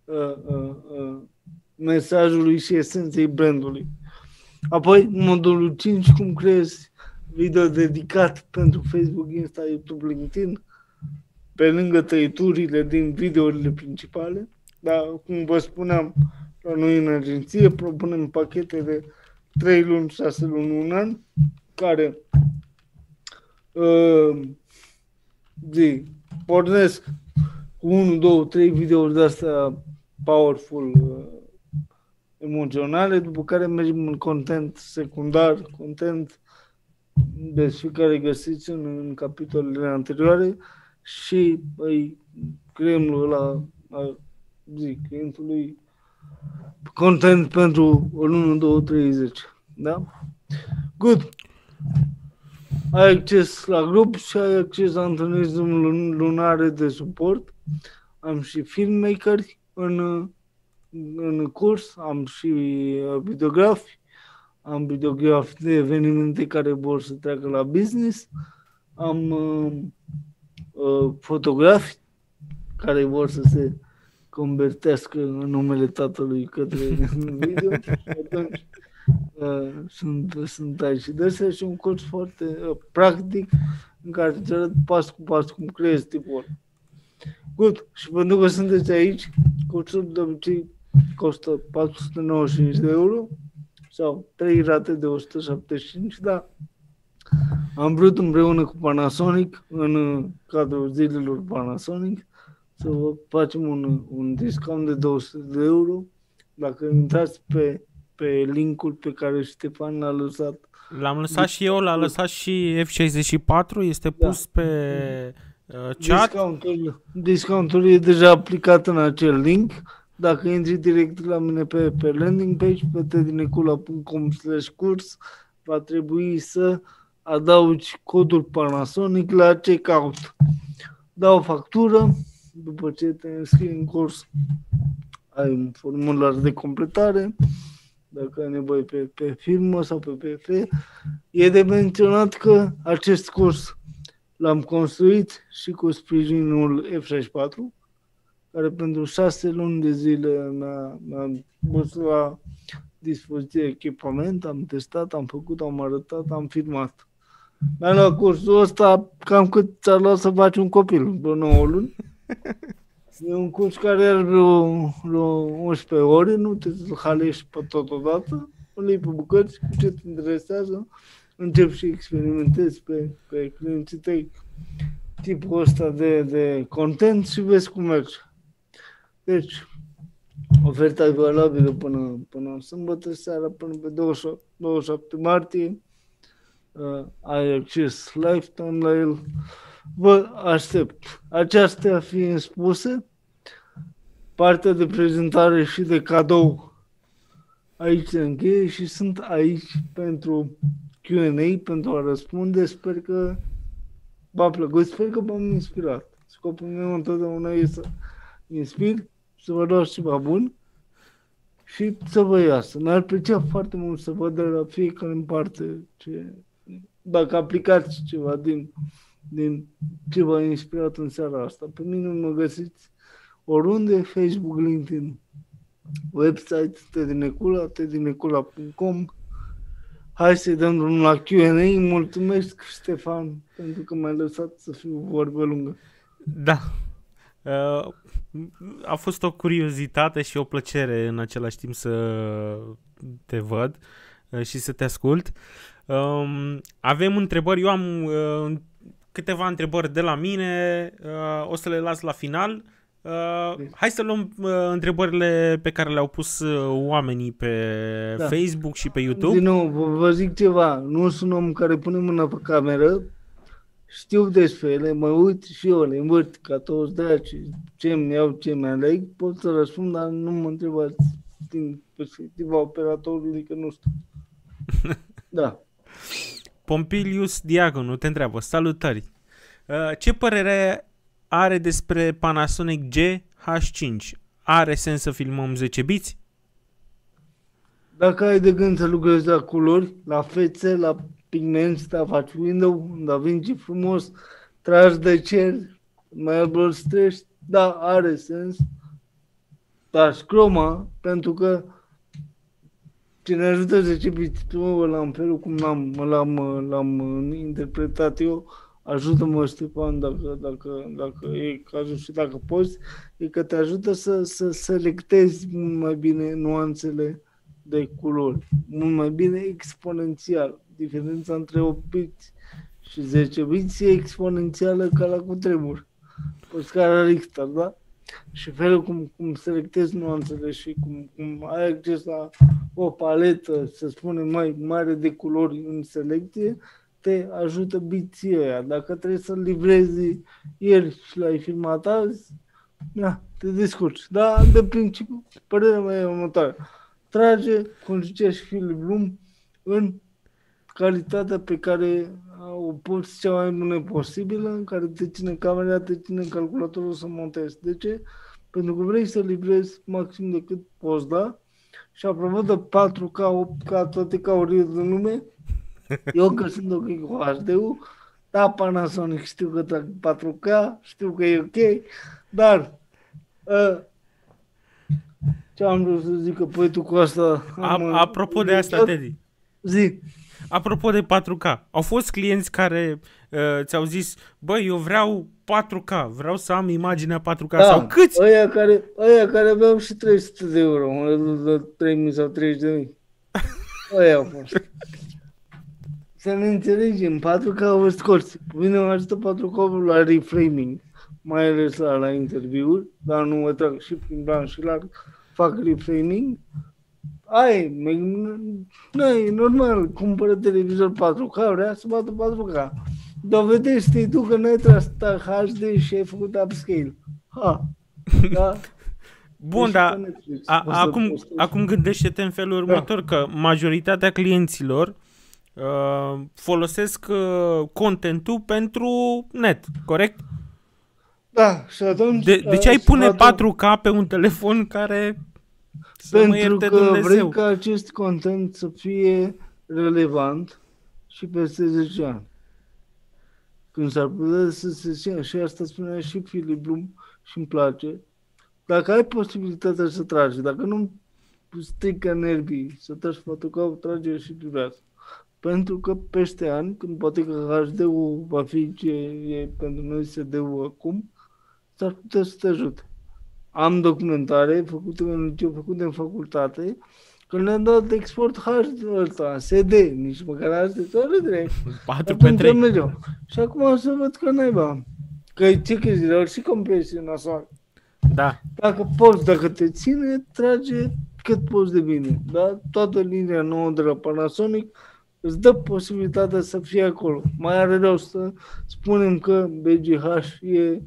mesajului și esenței brandului. Apoi, modulul 5, cum creezi video dedicat pentru Facebook, Insta, YouTube, LinkedIn, pe lângă tăieturile din videourile principale. Dar, cum vă spuneam, la noi în agenție propunem pachete de 3 luni, 6 luni, 1 an, care pornesc cu 1, 2, 3 videouri de-astea powerful, emoționale, după care mergem în content secundar, content despre care găsiți în capitolele anterioare și îi creăm la clientului content pentru o lună, 2, 3, 10. Da? Good. Ai acces la grup și ai acces la întâlniri lunare de suport. Am și filmmakeri în curs, am și videografi, am videografi de evenimente care vor să treacă la business, am fotografi care vor să se convertească în numele tatălui către video și atunci sunt aici și de astea și un curs foarte practic în care îți arăt pas cu pas cum creezi tipul. Good. Și pentru că sunteți aici, cursul de obicei costă 495 de euro sau 3 rate de 175, dar am vrut împreună cu Panasonic, în cadrul zilelor Panasonic, să vă facem un discount de 200 de euro. Dacă intrați pe linkul pe care Ștefan l-a lăsat. L-am lăsat și eu, l-a lăsat și F64, este pus pe chat. Discountul e deja aplicat în acel link. Dacă intri direct la mine pe landing page, pe tedinecula.com/curs, va trebui să adaugi codul Panasonic la checkout. Dau o factură, după ce te înscrii în curs, ai un formular de completare, dacă ai nevoie pe firmă sau pe PF. E de menționat că acest curs l-am construit și cu sprijinul F64, care pentru 6 luni de zile mi-a pus la dispoziție echipament, am testat, am făcut, am arătat, am filmat. Mi-a luat cursul ăsta cam cât ți-ar lua să faci un copil, vreo 9 luni. E un curs care are vreo 11 ore, nu te halești pe totodată, îl iei pe bucăți, cu ce te interesează, începi și experimentezi pe clienții tăi tipul ăsta de content și vezi cum merge. Deci, oferta e valabilă până sâmbătă seara, până pe 27 martie. Ai acces lifetime la el. Vă aștept. Acestea fiind spuse, partea de prezentare și de cadou aici se încheie și sunt aici pentru Q&A, pentru a răspunde. Sper că v-a plăcut, sper că v-am inspirat. Scopul meu întotdeauna e să inspir, să vă luați ceva bun și să vă iasă. Mi-ar plăcea foarte mult să văd de la fiecare în parte dacă aplicați ceva din ce v-a inspirat în seara asta. Pe mine mă găsiți oriunde, Facebook, LinkedIn, website, tedinecula.com, Hai să-i dăm drumul la Q&A. Mulțumesc, Ștefan, pentru că m-ai lăsat să fiu vorbă lungă. Da. A fost o curiozitate și o plăcere în același timp să te văd și să te ascult. Avem întrebări, eu am câteva întrebări de la mine, o să le las la final. Hai să luăm întrebările pe care le-au pus oamenii pe Facebook și pe YouTube. Din nou, vă zic ceva, nu sunt om care pune mâna pe cameră, știu despre ele, mă uit și eu, le învârt ca toți draci, ce-mi iau, ce-mi aleg, pot să răspund, dar nu mă întrebați din perspectiva operatorului, că nu știu. Da. Pompilius Diagonu te întreabă, salutări. Ce părere are despre Panasonic GH5? Are sens să filmăm 10 biți? Dacă ai de gând să lucrezi la culori, la fețe, la pigmenți, da, faci window, Da Vinci frumos, tragi de cer, mai albăstrești, da, are sens. Dar și croma, pentru că ce ne ajută 10 biți, la în felul cum l-am interpretat eu, ajută-mă, Ștefan, dacă e cazul și dacă poți, e că te ajută să selectezi mult mai bine nuanțele de culori, mult mai bine exponențial. Diferența între 8 biți și 10 biți e exponențială ca la cutremur, pe scara Richter, da? Și felul cum selectezi nuanțele și cum ai acces la o paletă, să spunem, mai mare de culori în selecție, te ajută biții ăia. Dacă trebuie să livrezi ieri și l-ai filmat azi, da, te descurci. Da, de principiu, părerea mea e următoare. Trage, cum zicea și Philip Bloom, în calitatea pe care o poți cea mai bună posibilă, în care te ține camera, te ține calculatorul să montezi. De ce? Pentru că vrei să livrezi maxim de cât poți da și apropo de 4K, 8K, toate caurile din lume, eu că sunt ok cu HD-ul, da, Panasonic știu că trag 4K, știu că e ok, dar ce am vrut să zic, că păi tu cu asta... Apropo de asta, Teddy. Zi. Apropo de 4K, au fost clienți care ți-au zis, băi, eu vreau 4K, vreau să am imaginea 4K, da, sau câți? Ăia care aveau și 300 de euro, în redus de 3.000 sau 30.000. Ăia au fost. Să ne înțelegem, 4K au scorți. Bine, mă ajută 4K la reframing, mai ales la interviuri, dar nu mă trag și prin plan și larg, fac reframing. Nu e normal, cumpără televizor 4K, vrea să bată 4K. Dovedește tu că n-ai tras HD și ai făcut upscale. Da? Bun, dar acum gândește-te în felul următor, că majoritatea clienților folosesc contentul pentru net, corect? Da, și atunci... De ce ai pune 4K pe un telefon care... Pentru că vrei ca acest content să fie relevant și peste 10 ani. Când s-ar putea să se țină, și asta spunea și Philip Bloom și îmi place, dacă ai posibilitatea să tragi, dacă nu strică nervii să tragi 4K, trage și livrează. Pentru că peste ani, când poate că HD-ul va fi ce e pentru noi SD-ul acum, s-ar putea să te ajute. Am documentare făcute în liceu, făcute în facultate, când le-am dat de export SD, nici măcar HD, toate drept. 4x3. Și acum o să văd că naiba. Că ce chestii, și compresie nasoală. Da. Dacă poți, dacă te ține, trage cât poți de bine. Da? Toată linia nouă de la Panasonic îți dă posibilitatea să fie acolo. Mai are rău să spunem că BGH e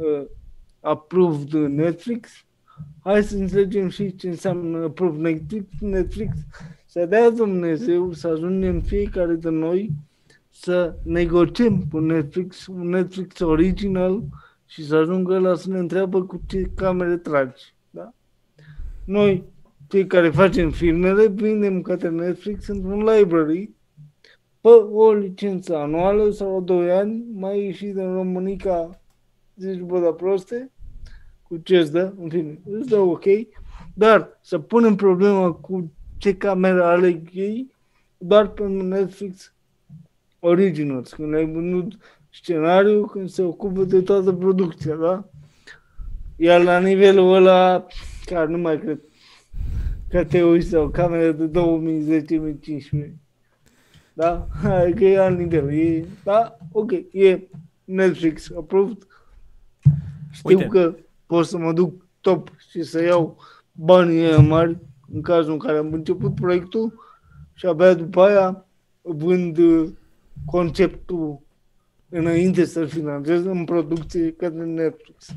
approved Netflix. Hai să înțelegem și ce înseamnă approved Netflix. Să dea Dumnezeu să ajungem fiecare de noi să negociem cu Netflix, un Netflix original și să ajungă la să ne întreabă cu ce camere tragi. Da? Noi, cei care facem filmele, vindem către Netflix într-un library pe o licență anuală sau 2 ani, mai ieșit în Românica, zici, bă, da proste, cu ce îți dă, în fine, îți dă ok, dar să punem problema cu ce cameră aleg ei, doar pentru Netflix Originals, când ai vândut scenariu, când se ocupă de toată producția, da? Iar la nivelul ăla, care nu mai cred că te uiți la o cameră de 2010-2015. Da? Adică e alt nivel. E, da? Ok, e Netflix approved. Știu că pot să mă duc top și să iau banii mari în cazul în care am început proiectul și abia după aia vând conceptul înainte să-l finanțez în producție către Netflix.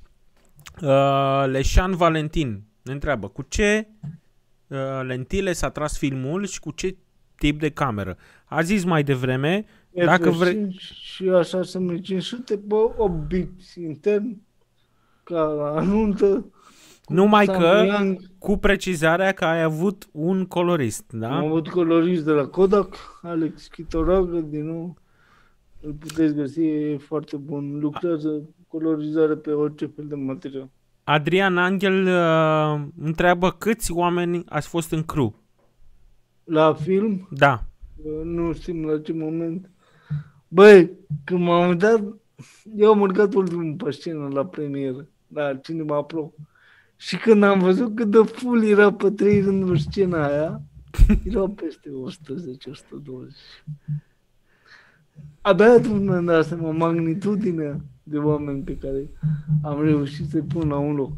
Leșan Valentin ne întreabă cu ce lentile s-a tras filmul și cu ce tip de cameră. A zis mai devreme, dacă vrei... Și așa să mergi 500 pe 8 bits intern, ca anuntă. Numai că, cu precizarea că ai avut un colorist, da? Am avut colorist de la Kodak, Alex Chitoragă, din nou. Îl puteți găsi, e foarte bun. Lucrează colorizare pe orice fel de material. Adrian Angel întreabă câți oameni ați fost în crew? La film? Da. Nu știm la ce moment. Băi, când m-am uitat, eu am urcat ultimul pe scenă la premieră, la Cinema Pro. Și când am văzut cât de full era pe 3 rânduri scena aia, erau peste 110-120. Abia atunci mi-am dat seama magnitudinea de oameni pe care am reușit să-i pun la un loc.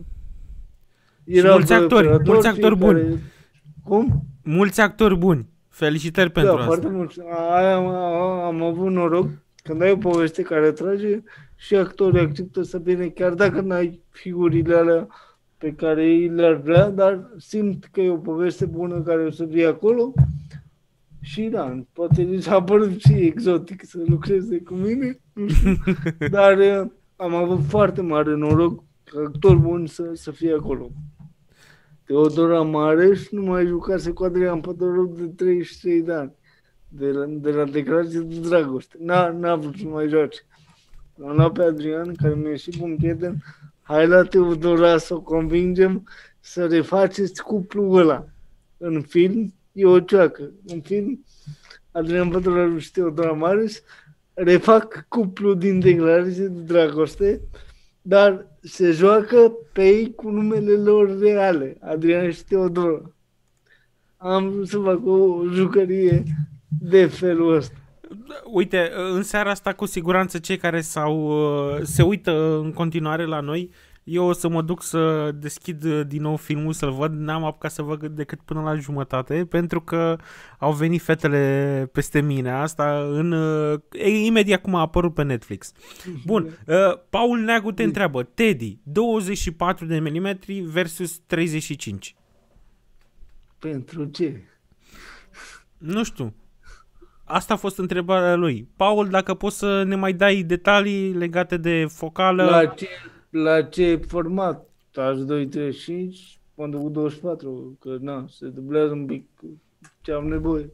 Mulți actori buni. Care... Cum? Mulți actori buni. Felicitări pentru asta. Foarte mulți. Am avut noroc. Când ai o poveste care trage și actorii acceptă să vină, chiar dacă n-ai figurile alea pe care ei le-ar vrea, dar simt că e o poveste bună care o să fie acolo. Și da, poate nici a părut și exotic să lucreze cu mine, dar am avut foarte mare noroc că actori buni să fie acolo. Teodora Mareș nu mai jucase cu Adrian Pădorov de 33 de ani, de la Declarație de Dragoste. N-a vrut să mai joace. L-am luat pe Adrian, care mi-e și bun prieten, hai la Teodora să o convingem să refaceți cuplul ăla. În film e o ceacă. În film, Adrian Pădorov și Teodora Mareș refac cuplul din Declarație de Dragoste, dar se joacă pe ei cu numele lor reale, Adrian și Teodora. Am vrut să fac o jucărie de felul ăsta. Uite, în seara asta cu siguranță cei care se uită în continuare la noi, eu o să mă duc să deschid din nou filmul să-l văd, n-am apucat să văd decât până la jumătate, pentru că au venit fetele peste mine, asta imediat cum a apărut pe Netflix. Bun, Paul Neagu te întreabă, Teddy, 24 de milimetri versus 35. Pentru ce? Nu știu. Asta a fost întrebarea lui. Paul, dacă poți să ne mai dai detalii legate de focală... La ce format? H235 pentru 24, că na, se dublează un pic ce am nevoie.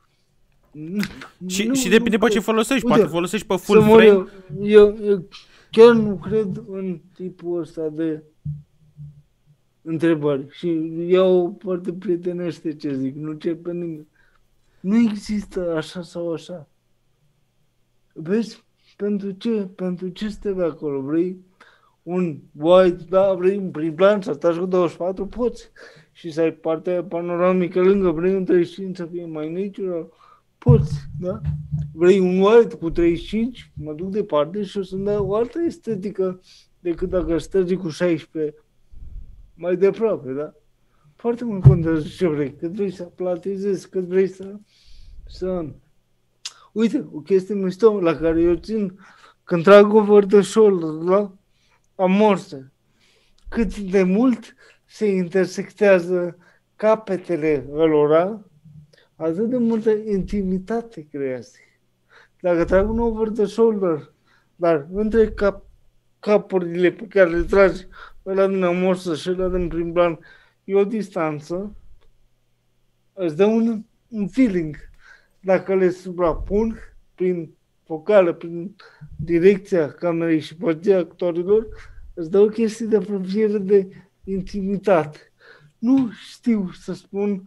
Și depinde pe ce folosești, poate folosești pe full frame. Eu chiar nu cred în tipul ăsta de întrebări și iau foarte prietenește ce zic, nu cer pe nimeni. Nu există așa sau așa. Vezi, pentru ce stai acolo? Vrei un wide, da, vrei un prin plan să atași cu 24, poți. Și să ai partea panoramică lângă, vrei un 35 să fie mai natural, poți, da? Vrei un wide cu 35, mă duc departe și o să-mi dai o altă estetică decât dacă stărgi cu 16 mai deaproape, da? Foarte mult contează ce vrei, cât vrei să platizezi, cât vrei să... Uite, o chestie mișto la care eu țin, când trag over the shoulder, da? Amorse. Cât de mult se intersectează capetele lor, atât de multă intimitate creează. Dacă trag un over the shoulder, dar între capurile pe care le tragi, ăla din amorsă și ăla din prim plan, e o distanță, îți dă un feeling. Dacă le suprapun prin focală, prin direcția camerei și poziția actorilor, îți dă o chestie de apropiere, de intimitate. Nu știu să spun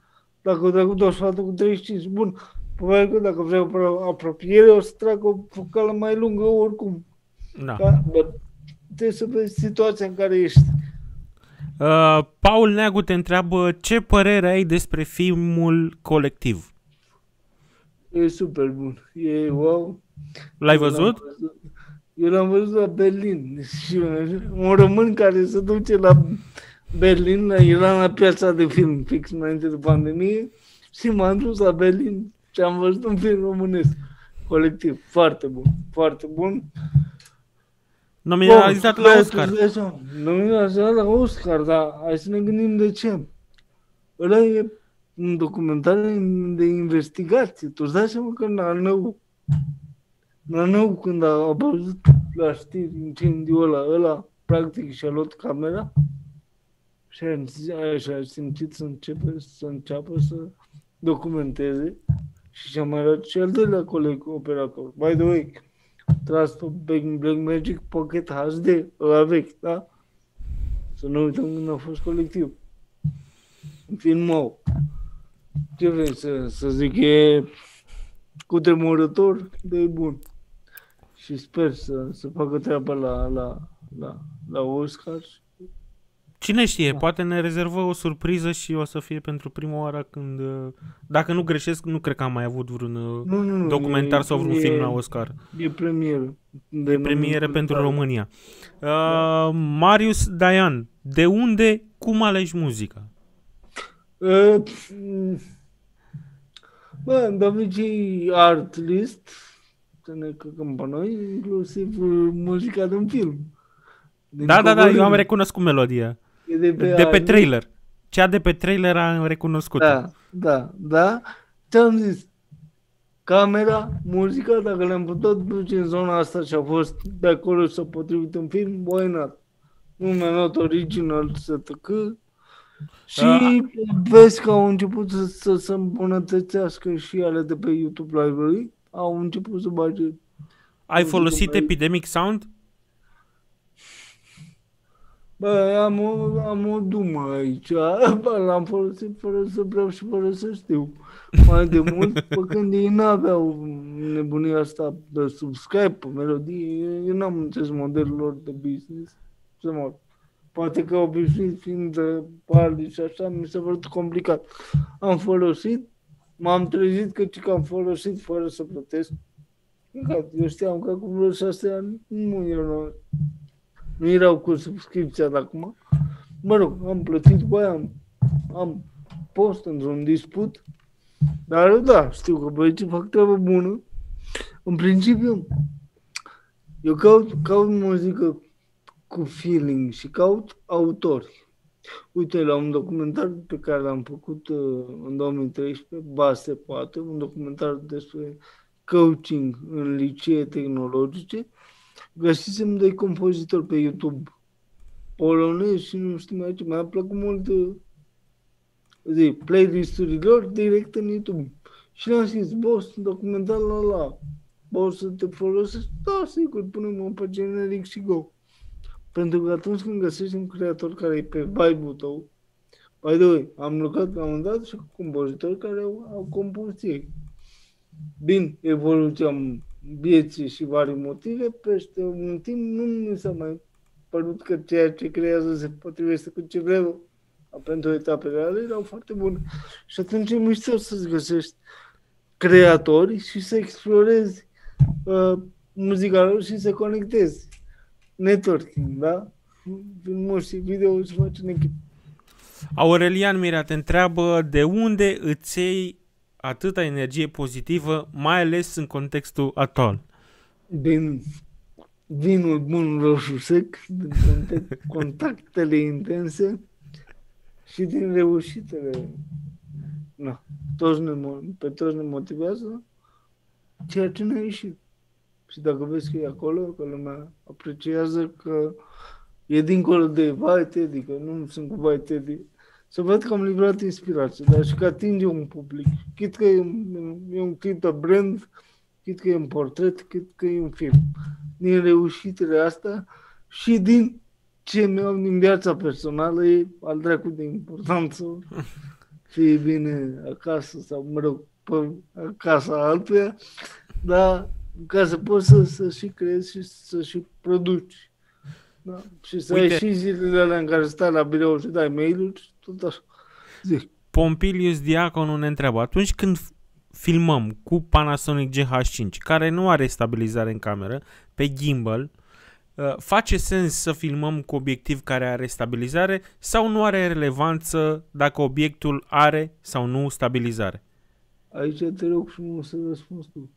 Dacă o trecut o sfată cu 35, bun. Probabil că dacă vreau apropiere, o să trag o focală mai lungă oricum. Da. Trebuie să vezi situația în care ești. Paul Neagu te întreabă ce părere ai despre filmul Colectiv. E super bun. E wow. L-ai văzut? Eu l-am văzut la Berlin. Și un român care se duce la Berlin, era la piața de film fix înainte de pandemie și m-am dus la Berlin și am văzut un film românesc. Colectiv. Foarte bun. Foarte bun. Nominalizat la Oscar. Nominalizat la Oscar, dar hai să ne gândim de ce. Ăla e un documentar de investigație. Tu îți dai seama că Nanău, când a apărut la știri incendiul ăla practic și-a luat camera și a simțit să înceapă să documenteze și și-a mai luat și al doilea coleg operator. By the way, tras pe Blackmagic Pocket HD, ăla vechi, da? Să nu uităm când a fost Colectiv. Un film nou. Ce vrei să zic, e cutremurător, de bun. Și sper să facă treaba la Oscar. Cine știe, poate ne rezervă o surpriză și o să fie pentru prima oară când... Dacă nu greșesc, nu cred că am mai avut vreun documentar sau vreun film la Oscar. E premieră. E premieră pentru România. Marius Dayan, de unde, cum alegi muzica? Bă, de obicei art list, să ne căcăm pe noi, inclusiv muzica de un film. Da, eu am recunoscut melodia. De pe trailer. Cea de pe trailer am recunoscut. Da. Ce-am zis? Camera, muzica, dacă le-am putut duce în zona asta și a fost de acolo și s-a potrivit un film, why not? Un not original să tăcă. Și vezi că au început să se îmbunătățească și ale de pe YouTube Library. Au început să bage... Ai folosit Epidemic Sound? Bă, am o dumă aici. L-am folosit fără să vreau și fără să știu. Mai de mult, când ei n-aveau nebunia asta de subscribe pe melodie, eu n-am înțeles modelul lor de business. Să mor. Poate că obișnuit fiind de party și așa, mi s-a părut complicat. Am folosit, m-am trezit că am folosit fără să plătesc. Eu știam că acum vreo 6 ani nu erau cu subscripția de acum. Mă rog, am plătit cu aia, am post într-un disput. Dar da, știu că băieții fac treabă bună. În principiu, eu caut muzică cu feeling și caut autori. Uite, la un documentar pe care l-am făcut în 2013, Base poate, un documentar despre coaching în licee tehnologice, găsisem 2 compozitori pe YouTube polonezi și nu știu mai ce, mi-a plăcut mult playlist-urile lor direct în YouTube. Și le-am zis, boss, documentar la, boss, să te folosești? Da, sigur, punem-o pe generic și go. Pentru că atunci când găsești un creator care e pe vibe-ul tău, by the way, am lucrat la un moment dat și cu compozitori care au compus ei. Din evoluția vieții și vari motive, peste un timp nu mi s-a mai părut că ceea ce creează se potrivește cu ce vreau. Pentru etapele alea erau foarte bune. Și atunci e mișto să-ți găsești creatori și să explorezi muzica lor și să conectezi. Networking, da? Filmul și video și faci în echipă. Aurelian Mirea te întreabă de unde îți iei atâta energie pozitivă, mai ales în contextul actual. Din vinul bun roșu sec, din contactele intense și din reușitele. Na, pe toți ne motivează ceea ce ne-a ieșit. Și dacă vezi că e acolo, că lumea apreciază, că e dincolo de vai Teddy, că nu sunt cu vai Teddy, să văd că am livrat inspirație, dar și că atinge un public. Chit că e un clip de brand, chit că e un portret, chit că e un film. Din reușitele astea și din ce mi-au din viața personală e al dracu de importanță. fie bine acasă sau, mă rog, pe acasă altuia, dar ca să poți să și creezi și să și produci. Da? Și să ai și zilele alea în care stai la birou și dai mail-uri, tot așa. Zic. Pompilius Diaconu ne întreabă, atunci când filmăm cu Panasonic GH5, care nu are stabilizare în cameră, pe gimbal, face sens să filmăm cu obiectiv care are stabilizare sau nu are relevanță dacă obiectul are sau nu stabilizare? Aici te rog frumos să răspunzi tu.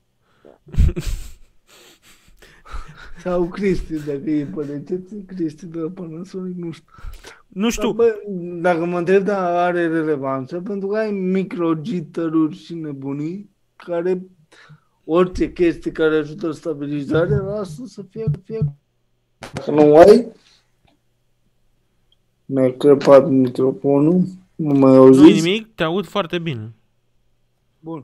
Sau Cristi, dacă e pe recepție, Cristi de la Panasonic, nu știu. Nu știu. Dacă mă întreb, da, are relevanță, pentru că ai micro-jitteruri și nebunii, care orice chestie care ajută stabilizarea, lasă să fie. Dacă nu ai, mi-a crăpat microfonul, nu mai auziți? Nu nimic, te aud foarte bine. Bun.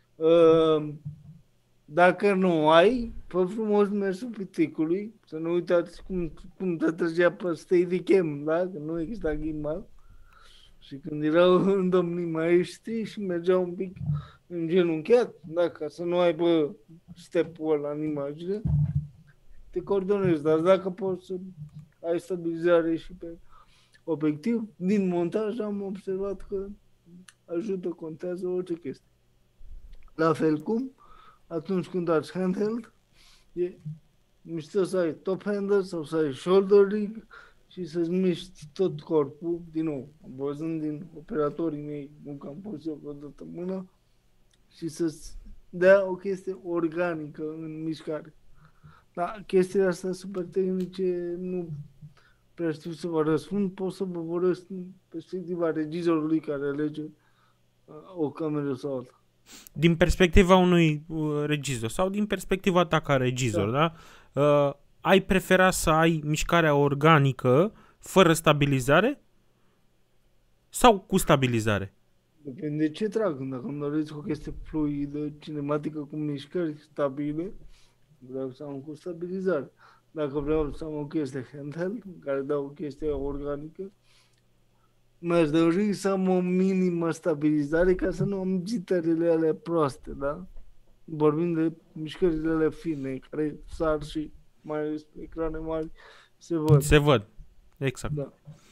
Dacă nu ai, fă frumos mersul piticului, să nu uitați cum te trăgea pe Steadicam, da? Că nu exista gimbal. Și când erau în domnii maestri și mergeau un pic îngenunchiat, da? Ca să nu aibă step-ul ăla în imagine, te coordonezi. Dar dacă poți să ai stabilizare și pe obiectiv, din montaj am observat că ajută, contează orice chestie. La fel cum atunci când dați handheld, e mișto să ai top-hander sau să ai shoulder rig și să-ți miști tot corpul, din nou, văzând din operatorii mei, nu că am pus eu vreodată mâna, și să-ți dea o chestie organică în mișcare. Dar chestiile astea super tehnice nu prea știu să vă răspund, pot să vă vorbesc în perspectiva regizorului care alege o cameră sau alta. Din perspectiva unui regizor sau din perspectiva ta ca regizor, da? Ai prefera să ai mișcarea organică fără stabilizare sau cu stabilizare? Depinde ce trag. Dacă îmi doriți o chestie fluidă, cinematică, cu mișcări stabile, vreau să am cu stabilizare. Dacă vreau să am o chestie handheld, care dau o chestie organică, mi-aș dori să am o minimă stabilizare ca să nu am jitterile alea proaste, da? Vorbim de mișcările alea fine, care sar și mai ales pe ecrane mari se văd. Se văd, exact. Da.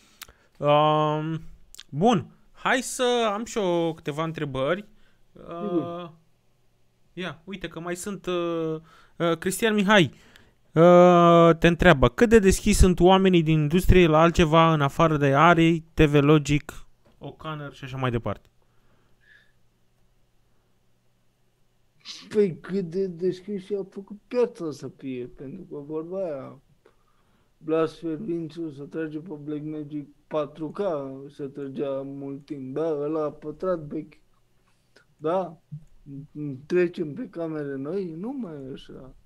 Bun, hai să am și eu câteva întrebări. Ia, uite că mai sunt... Cristian Mihai te întreabă, cât de deschis sunt oamenii din industrie la altceva în afară de Arri, TV Logic, O'Connor și așa mai departe? Păi cât de deschis și-au făcut piața să fie, pentru că vorba aia, Blas Fervinciu se trage pe Blackmagic 4K, se trăgea mult timp, da, ăla a pătrat vechi, da, trecem pe camere noi, nu mai e așa.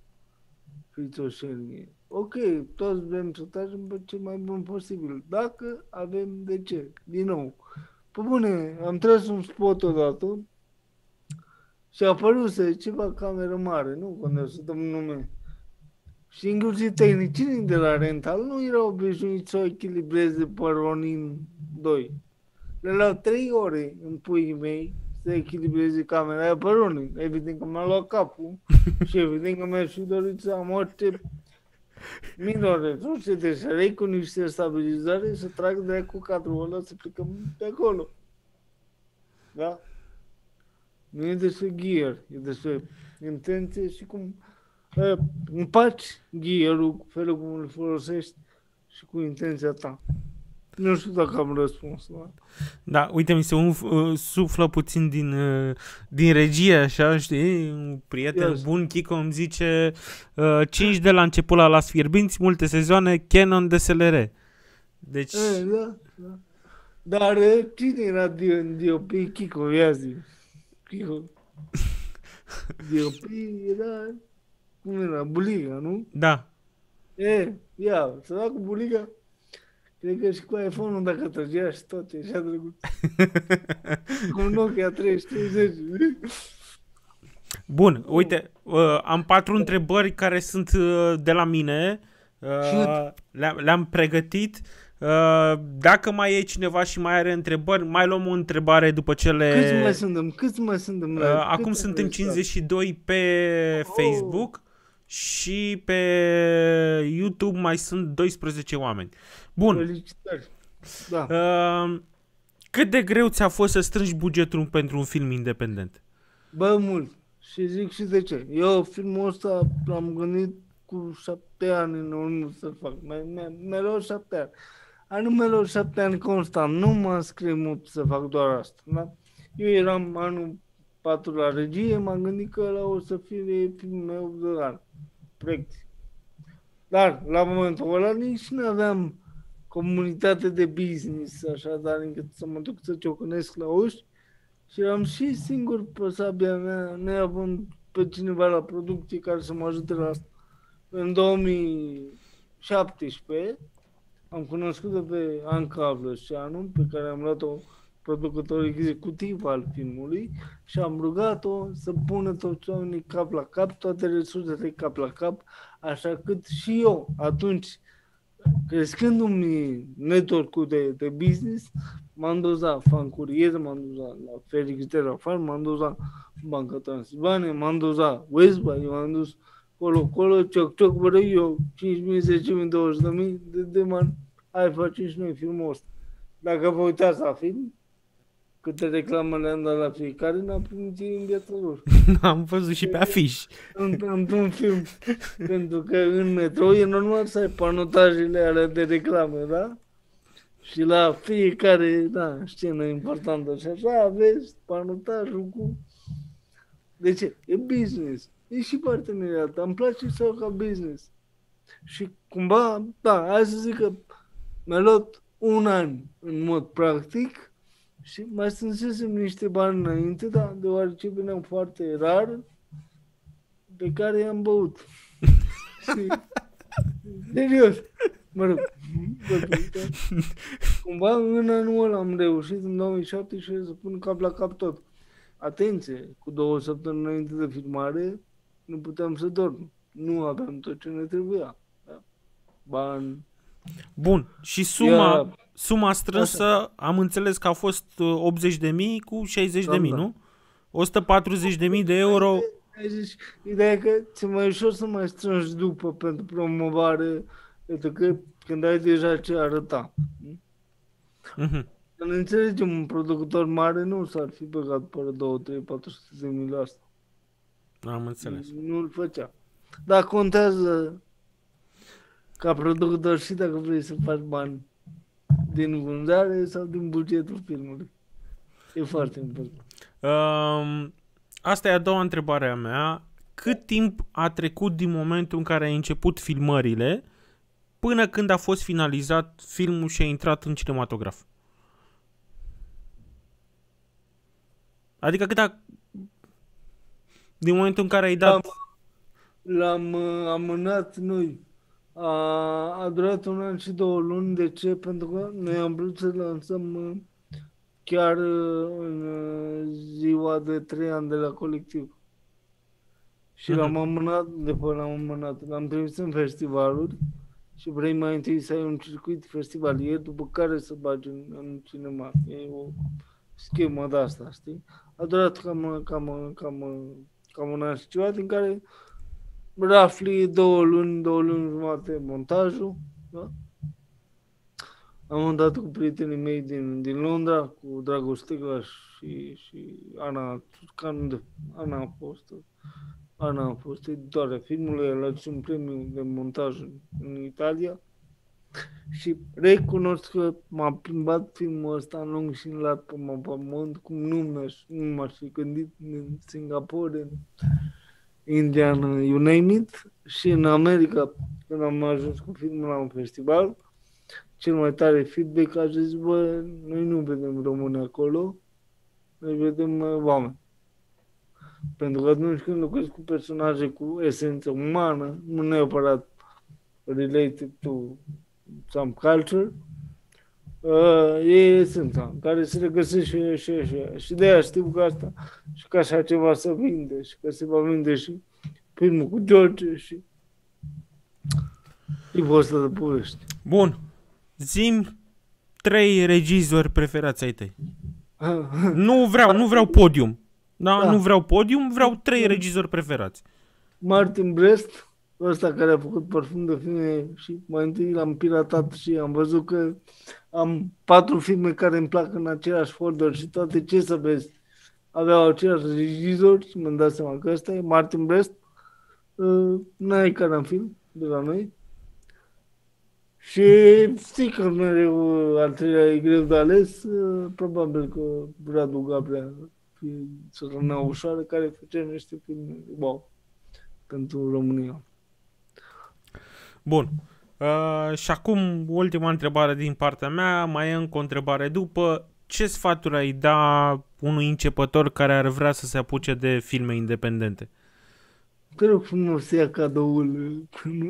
Ok, toți vrem să tragem pe cel mai bun posibil, dacă avem de ce. Din nou, pe bune, am tras un spot odată și a apăruse ceva cameră mare, nu contează să dăm nume. Și inclusiv tehnicienii de la Rental nu erau obișnuiți să o echilibreze pe Ronin 2. Le luau 3 ore în puii mei să echilibreze camera aia pe Ronin. Evident că m-a luat capul și evident că mi-aș fi dorit să am orice minor resurse de șerei cu niște stabilizare să trag de cu cadrul ăla să plecăm de acolo. Da? Nu e despre gear, e despre intenție și cum împaci gear-ul cu felul cum îl folosești și cu intenția ta. Nu știu dacă am răspuns. Da, uite, mi se suflă puțin din regie, așa, știi? Un prieten bun, Chico, îmi zice 5 de la început la Las Fierbinți, multe sezoane, Canon DSLR. Deci... Da. Dar cine era DOP? Chico, ia zi. Chico. DOP era... Cum era? Buliga, nu? Da. Ia, să da cu Buliga. Cred că și cu iPhone-ul dacă trăgea și tot, e așa drăguț. Cu un Nokia 3030. Bun, uite, am 4 întrebări care sunt de la mine. Le-am pregătit. Dacă mai e cineva și mai are întrebări, mai luăm o întrebare după cele... Câți mai suntem? Acum suntem 52 pe Facebook și pe YouTube mai sunt 12 oameni. Bun. Felicitări. Da. Cât de greu ți-a fost să strângi bugetul pentru un film independent? Bă, mult. Și zic și de ce. Eu filmul ăsta l-am gândit cu 7 ani în urmă să fac. Mi-a 7 ani. Anumele 7 ani constant. Nu m-am scris să fac doar asta. Da? Eu eram anul 4 la regie, m-am gândit că ăla o să fie filmul meu de an. Practic. Dar la momentul ăla nici nu aveam comunitate de business, așadar încât să mă duc să ciocănesc la uși și eram și singur pe sabia mea, neavând pe cineva la producție care să mă ajute la asta. În 2017 am cunoscut de pe Anca Vlășeanu, pe care am luat-o producător executiv al filmului și am rugat-o să pună toți oamenii cap la cap, toate resursele cap la cap, așa cât și eu atunci, crescându-mi network-ul de business, m-am dus la Fan Curier, m-am dus la Felix de la Fan, m-am dus la Banca Transilvania, m-am dus la Westbury, m-am dus colo, cioc, bără eu, 5.000, 10.000, 20.000 de man, hai facem și noi filmul ăsta. Dacă vă uitați la film, câte reclame le-am dat la fiecare, n-am primit în viața lor. Am văzut și pe afiș. Într-un film. Pentru că în metrou e normal să ai panotajele alea de reclame, da? Și la fiecare, scenă importantă și așa, aveți panotajul cu... De ce? E business. E și parteneriat. Îmi place să fac ca business. Și cumva, hai să zic că mi-a luat un an în mod practic și mai strânsesem niște bani înainte, deoarece veneam foarte rar, pe care i-am băut. Și, serios, mă rog, cumva în anul ăla am reușit în 2017 să pun cap la cap tot. Atenție, cu 2 săptămâni înainte de filmare nu puteam să dorm. Nu aveam tot ce ne trebuia. Da? Bani. Bun, și suma strânsă, așa. Am înțeles că a fost 80.000 cu 60.000, nu? 140.000 de euro. Ideea e că ți-e mai ușor să mai strângi după pentru promovare, pentru că când ai deja ce arăta. Să ne înțelegem, un producător mare nu s-ar fi băgat pe 2, 3, 400 de mii la asta. Am înțeles. Nu-l făcea. Dar contează ca producător și dacă vrei să faci bani din vânzare sau din bugetul filmului. E foarte important. Asta e a doua întrebare a mea. Cât timp a trecut din momentul în care ai început filmările până când a fost finalizat filmul și a intrat în cinematograf? Adică din momentul în care ai dat... L-am amânat noi. A durat 1 an și 2 luni. De ce? Pentru că noi am vrut să lansăm chiar în ziua de 3 ani de la colectiv. Și l-am amânat. L-am trimis în festivaluri și vrei mai întâi să ai un circuit festivalier, după care să bagi în cinema. E o schemă de asta, știi? A durat cam un an și ceva, din care roughly 2 luni jumate montajul, da? Am montat cu prietenii mei din Londra, cu Dragoș Stegla și Ana Tuscan. Ana a fost editoarea filmului, a luat și un premiu de montaj în Italia. Și recunosc că m-a plimbat filmul ăsta în lung și în lat pe pământ, cum nu m-aș fi gândit, în Singapore, în India, you name it. Și în America, când am ajuns cu filmul la un festival, cel mai tare feedback a zis, bă, noi nu vedem români acolo, noi vedem oameni. Pentru că atunci când lucrezi cu personaje cu esență umană, nu neapărat related to some culture, e esența care se regăsește și de aia știu că asta și că așa ceva să vinde și că se va vinde și filmul cu George și tipul ăsta de povești. Bun. zi-mi 3 regizori preferați ai tăi. Nu vreau podium. Da, nu vreau podium, vreau 3 regizori preferați. Martin Brest, ăsta care a făcut Parfum de filme și mai întâi l-am piratat și am văzut că am 4 filme care îmi plac în același folder și toate, ce să vezi, aveau același regizor și mi-am dat seama că ăsta e Martin Brest, n-ai care în film de la noi. Și știi că mereu al treilea e greu de ales, probabil că Radu Gabrea să rămână ușoară, care făcea niște filme wow pentru România. Bun. Și acum ultima întrebare din partea mea, mai e încă o întrebare după. Ce sfaturi ai da unui începător care ar vrea să se apuce de filme independente? Te rog frumos să ia cadoul.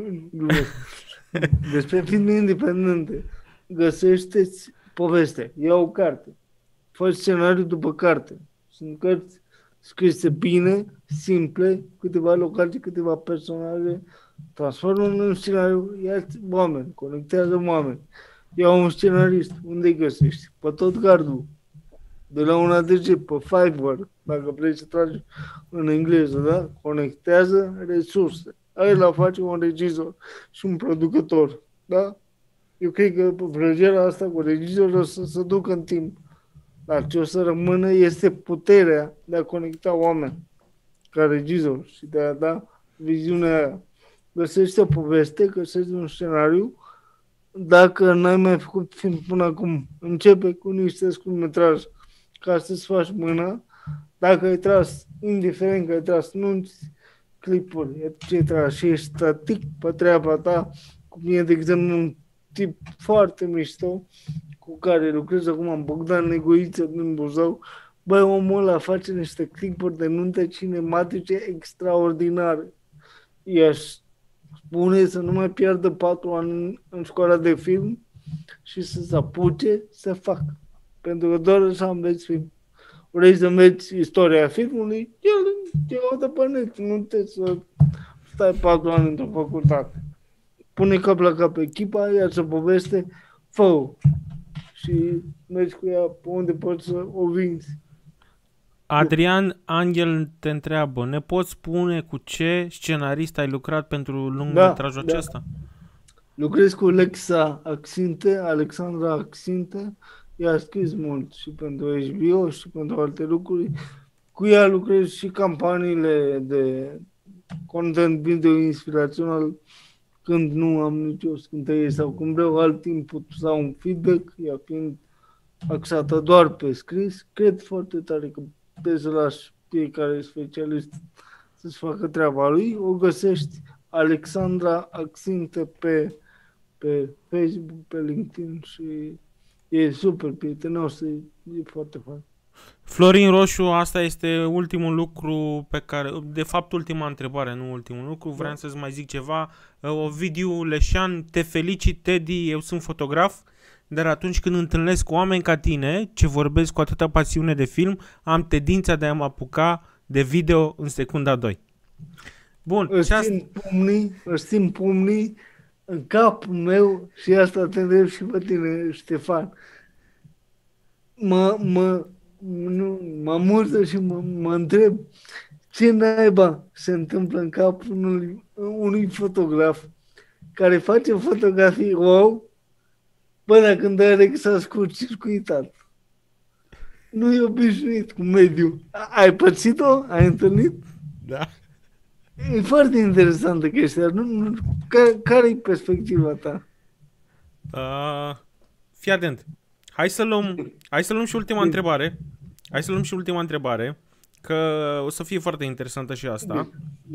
Despre filme independente. Găsește-ți poveste. Ia o carte. Fă scenariu după carte. Sunt cărți scrise bine, simple, câteva locații, câteva personaje. Transformă în scenariu, ia-ți oameni, conectează oameni. Ia un scenarist. Unde-i găsești? Pe tot gardul. De la una de zi, pe Fiverr, dacă vrei să tragi în engleză, da? Conectează resurse. Ăla face un regizor și un producător, da? Eu cred că vrăjeala asta cu regizorul o să se ducă în timp. Dar ce o să rămână este puterea de a conecta oameni ca regizor și de a da viziunea aia. Găsești o poveste, găsești un scenariu. Dacă n-ai mai făcut film până acum, începe cu niște scurtmetraj ca să-ți faci mâna. Dacă ai tras, indiferent că ai tras nunți, clipuri, etc. și ești static pe treaba ta, cum e, de exemplu, un tip foarte mișto cu care lucrez acum în Bogdan Negoiță din Buzău. Băi, omul ăla face niște clipuri de nuntă cinematice extraordinare. I-aș spune să nu mai pierdă 4 ani în școala de film și să se apuce să facă. Pentru că doar așa înveți film. Vrei să înveți istoria filmului, eu de pe net, nu te să stai 4 ani într-o facultate. Pune cap la cap echipa, ia-ți o poveste, fă-o și mergi cu ea pe unde poți să o vinzi. Adrian Angel te întreabă, ne poți spune cu ce scenarist ai lucrat pentru lungmetrajul acesta? Lucrez cu Alexandra Axinte, ea a scris mult și pentru HBO și pentru alte lucruri. Cu ea lucrez și campaniile de content video inspirațional când nu am nicio scânteie sau când vreau alt input sau un feedback, ea fiind axată doar pe scris. Cred foarte tare că trebuie să lași fiecare specialist să-ți facă treaba lui. O găsești Alexandra Axinte pe Facebook, pe LinkedIn și e super prietenos, e foarte fain. Florin Roșu, asta este ultimul lucru pe care, de fapt ultima întrebare, nu ultimul lucru, vreau să-ți mai zic ceva. Ovidiu Leșan, te felicit, Teddy, eu sunt fotograf, dar atunci când întâlnesc oameni ca tine, ce vorbesc cu atâta pasiune de film, am tendința de a mă apuca de video în secunda 2. Bun. Își țin pumnii în capul meu și asta te întreb și pe tine, Ștefan. Mă amuză și mă întreb ce naiba se întâmplă în capul unui fotograf care face fotografii wow până când are că s-a scurt-circuitat. Nu e obișnuit cu mediul. Ai pățit-o? Ai întâlnit? Da. E foarte interesantă chestia. Care e perspectiva ta? Fii atent. Hai să luăm și ultima întrebare. Hai să luăm și ultima întrebare, că o să fie foarte interesantă și asta.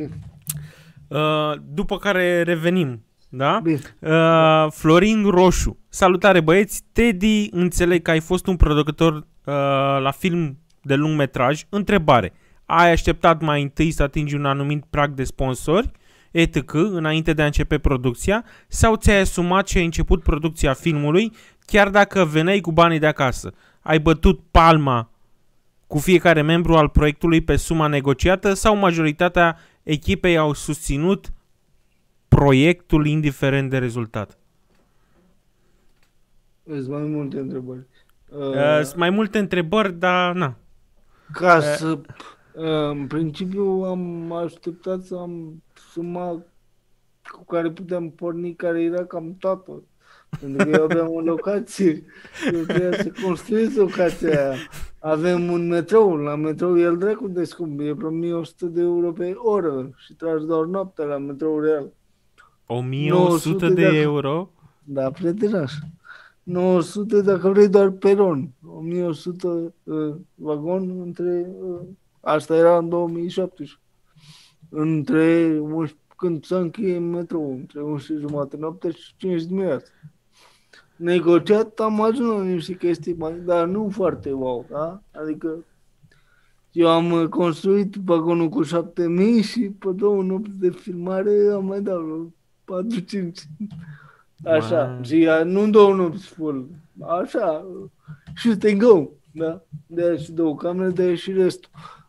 După care revenim. Da? Florin Roșu. Salutare băieți. Teddy, înțeleg că ai fost un producător la film de lungmetraj. Întrebare. Ai așteptat mai întâi să atingi un anumit prag de sponsori, etc., înainte de a începe producția, sau ți-ai asumat și ai început producția filmului, chiar dacă veneai cu banii de acasă? Ai bătut palma cu fiecare membru al proiectului pe suma negociată sau majoritatea echipei au susținut proiectul indiferent de rezultat? Sunt mai multe întrebări. Sunt mai multe întrebări, dar na. Ca să... în principiu am așteptat să am suma cu care puteam porni, care era cam toată. Pentru că eu aveam o locație. Eu trebuia să construiesc locația aia. Avem un metrou. La metrou el dracu de scump. E vreo 1100 de euro pe oră. Și tragi doar noaptea la metrou real. 1100 de euro? Da, prietenoș. 900 dacă vrei doar peron. 1100 vagon între... asta era în 2017. Între... când s-a încheie metrou, între 11 jumate noapte și 5 dimineața. Negociat am ajuns la niște chestii mai, dar nu foarte wow, da? Adică eu am construit vagonul cu 7.000 și pe 2 nopți de filmare am mai dat 4-5. Așa, și nu 2 nopți full, așa, shoot and go, da? De-aia și 2 camere, de-aia și restul.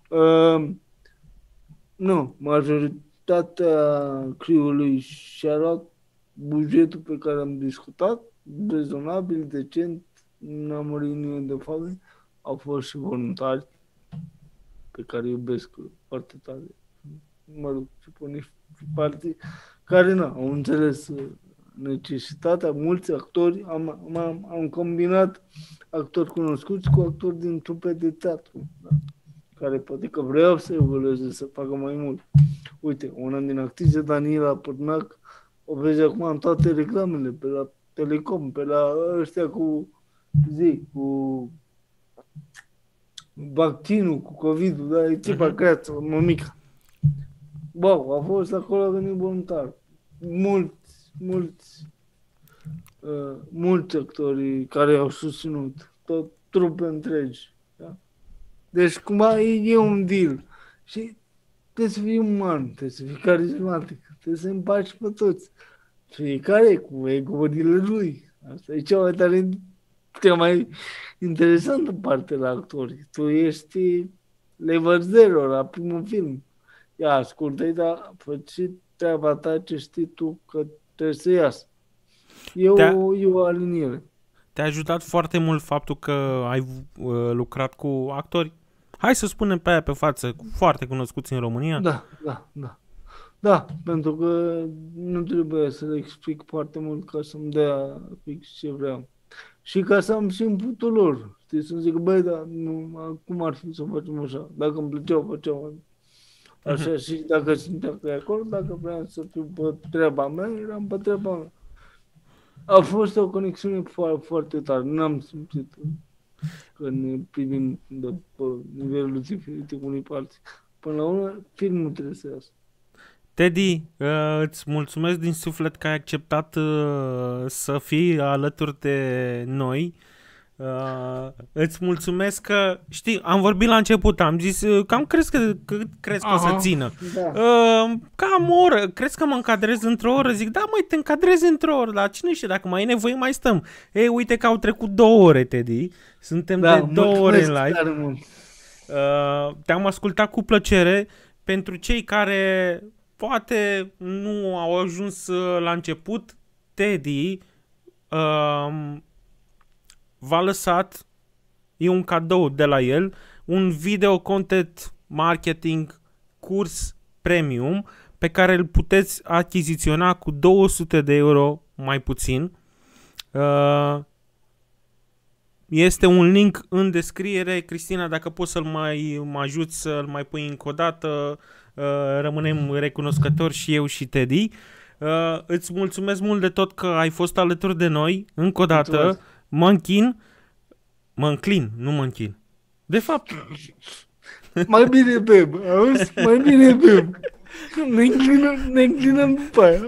Nu, majoritatea crew-ului și-a luat bugetul pe care am discutat, rezonabil, decent, n-am murit nimeni de foame, au fost și voluntari pe care iubesc foarte tare, mă rog, și pune și partii, care au înțeles necesitatea, mulți actori, am combinat actori cunoscuți cu actori din trupe de teatru, da? Care poate că vreau să evolueze, să facă mai mult. Uite, una din actrițe, Daniela Pârnac, o vezi acum în toate reclamele, pe la Telecom, pe la ăștia cu vaccinul, cu COVID-ul, da, echipa creață, mămica. Wow, a fost acolo, a venit voluntar. Mulți actori care au susținut, tot trupe întregi. Da? Deci cumva e un deal. Și trebuie să fii uman, trebuie să fii carismatic, trebuie să împaci pe toți. Fiecare cu ego-urile lui. Asta e cea mai interesantă parte la actori. Tu ești level zero la primul film. Ia, ascultă-i, dar fă-ți treaba ta ce știi tu că trebuie să iasă. E o aliniere. Te-a ajutat foarte mult faptul că ai lucrat cu actori? Hai să spunem pe aia pe față, foarte cunoscuți în România. Da, pentru că nu trebuie să le explic foarte mult ca să-mi dea fix ce vreau. Și ca să am și inputul lor. Știi, să-mi zic, băi, dar cum ar fi să facem așa? Dacă îmi plăceau, făceam așa. Și dacă simteam că e acolo, dacă vreau să fiu pe treaba mea, eram pe treaba mea. A fost o conexiune foarte tare. N-am simțit că ne privim de pe nivelul diferite unii pe alții. Până la urmă, filmul trebuie să iasă. Teddy, îți mulțumesc din suflet că ai acceptat să fii alături de noi. Îți mulțumesc că, știi, am vorbit la început, am zis, cam crezi că o să țină. Da. Cam o oră, crezi că mă încadrez într-o oră? Zic, da măi, te încadrezi într-o oră, dar cine știe, dacă mai e nevoie mai stăm. Ei, uite că au trecut 2 ore, Teddy, suntem de 2 ore în live. Te-am ascultat cu plăcere. Pentru cei care poate nu au ajuns la început, Teddy v-a lăsat, e un cadou de la el, un video content marketing curs premium pe care îl puteți achiziționa cu 200 de euro mai puțin. Este un link în descriere. Cristina, dacă poți să-l mă ajuți să-l mai pui încă o dată, rămânem recunoscători și eu și Teddy. Îți mulțumesc mult de tot că ai fost alături de noi. Încă o dată, mă înclin, nu mă închin. De fapt. Mai bine bem, auzi? Mai bine bem. Ne înclinăm după aia.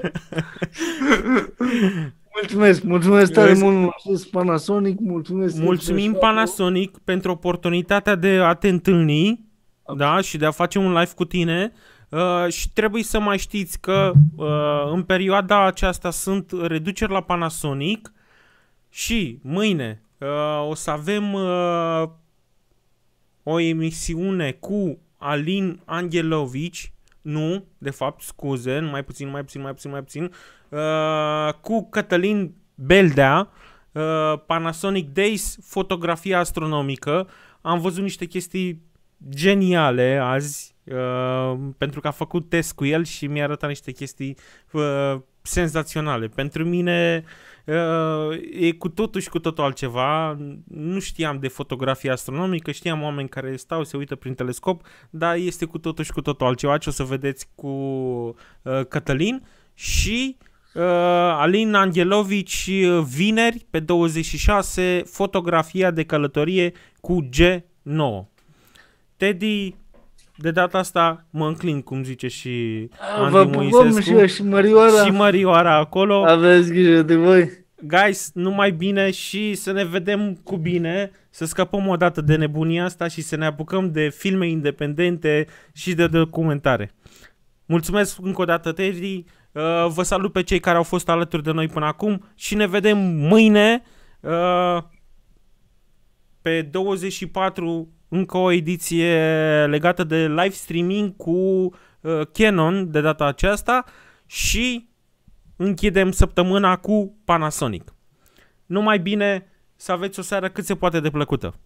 Mulțumesc tare mult, mulțumesc Panasonic, mulțumim Panasonic pentru oportunitatea de a te întâlni, da, și de a face un live cu tine. Și trebuie să mai știți că în perioada aceasta sunt reduceri la Panasonic și mâine o să avem o emisiune cu Alin Anghelovici, nu, de fapt, scuze, mai puțin, cu Cătălin Beldea, Panasonic Days, fotografia astronomică. Am văzut niște chestii geniale azi, pentru că a făcut test cu el și mi-a arătat niște chestii senzaționale. Pentru mine e cu totul și cu totul altceva. Nu știam de fotografie astronomică, știam oameni care stau, se uită prin telescop, dar este cu totul și cu totul altceva ce o să vedeți cu Cătălin și Alin Anghelovici vineri pe 26, fotografia de călătorie cu G9. Teddy, de data asta mă înclin, cum zice și Andy Moisescu. Și Mărioara. Și Mărioara acolo. Aveți grijă de voi. Guys, numai bine și să ne vedem cu bine, să scăpăm o dată de nebunia asta și să ne apucăm de filme independente și de documentare. Mulțumesc încă o dată, Teddy. Vă salut pe cei care au fost alături de noi până acum și ne vedem mâine pe 24, încă o ediție legată de live streaming cu Canon de data aceasta și închidem săptămâna cu Panasonic. Numai bine, să aveți o seară cât se poate de plăcută.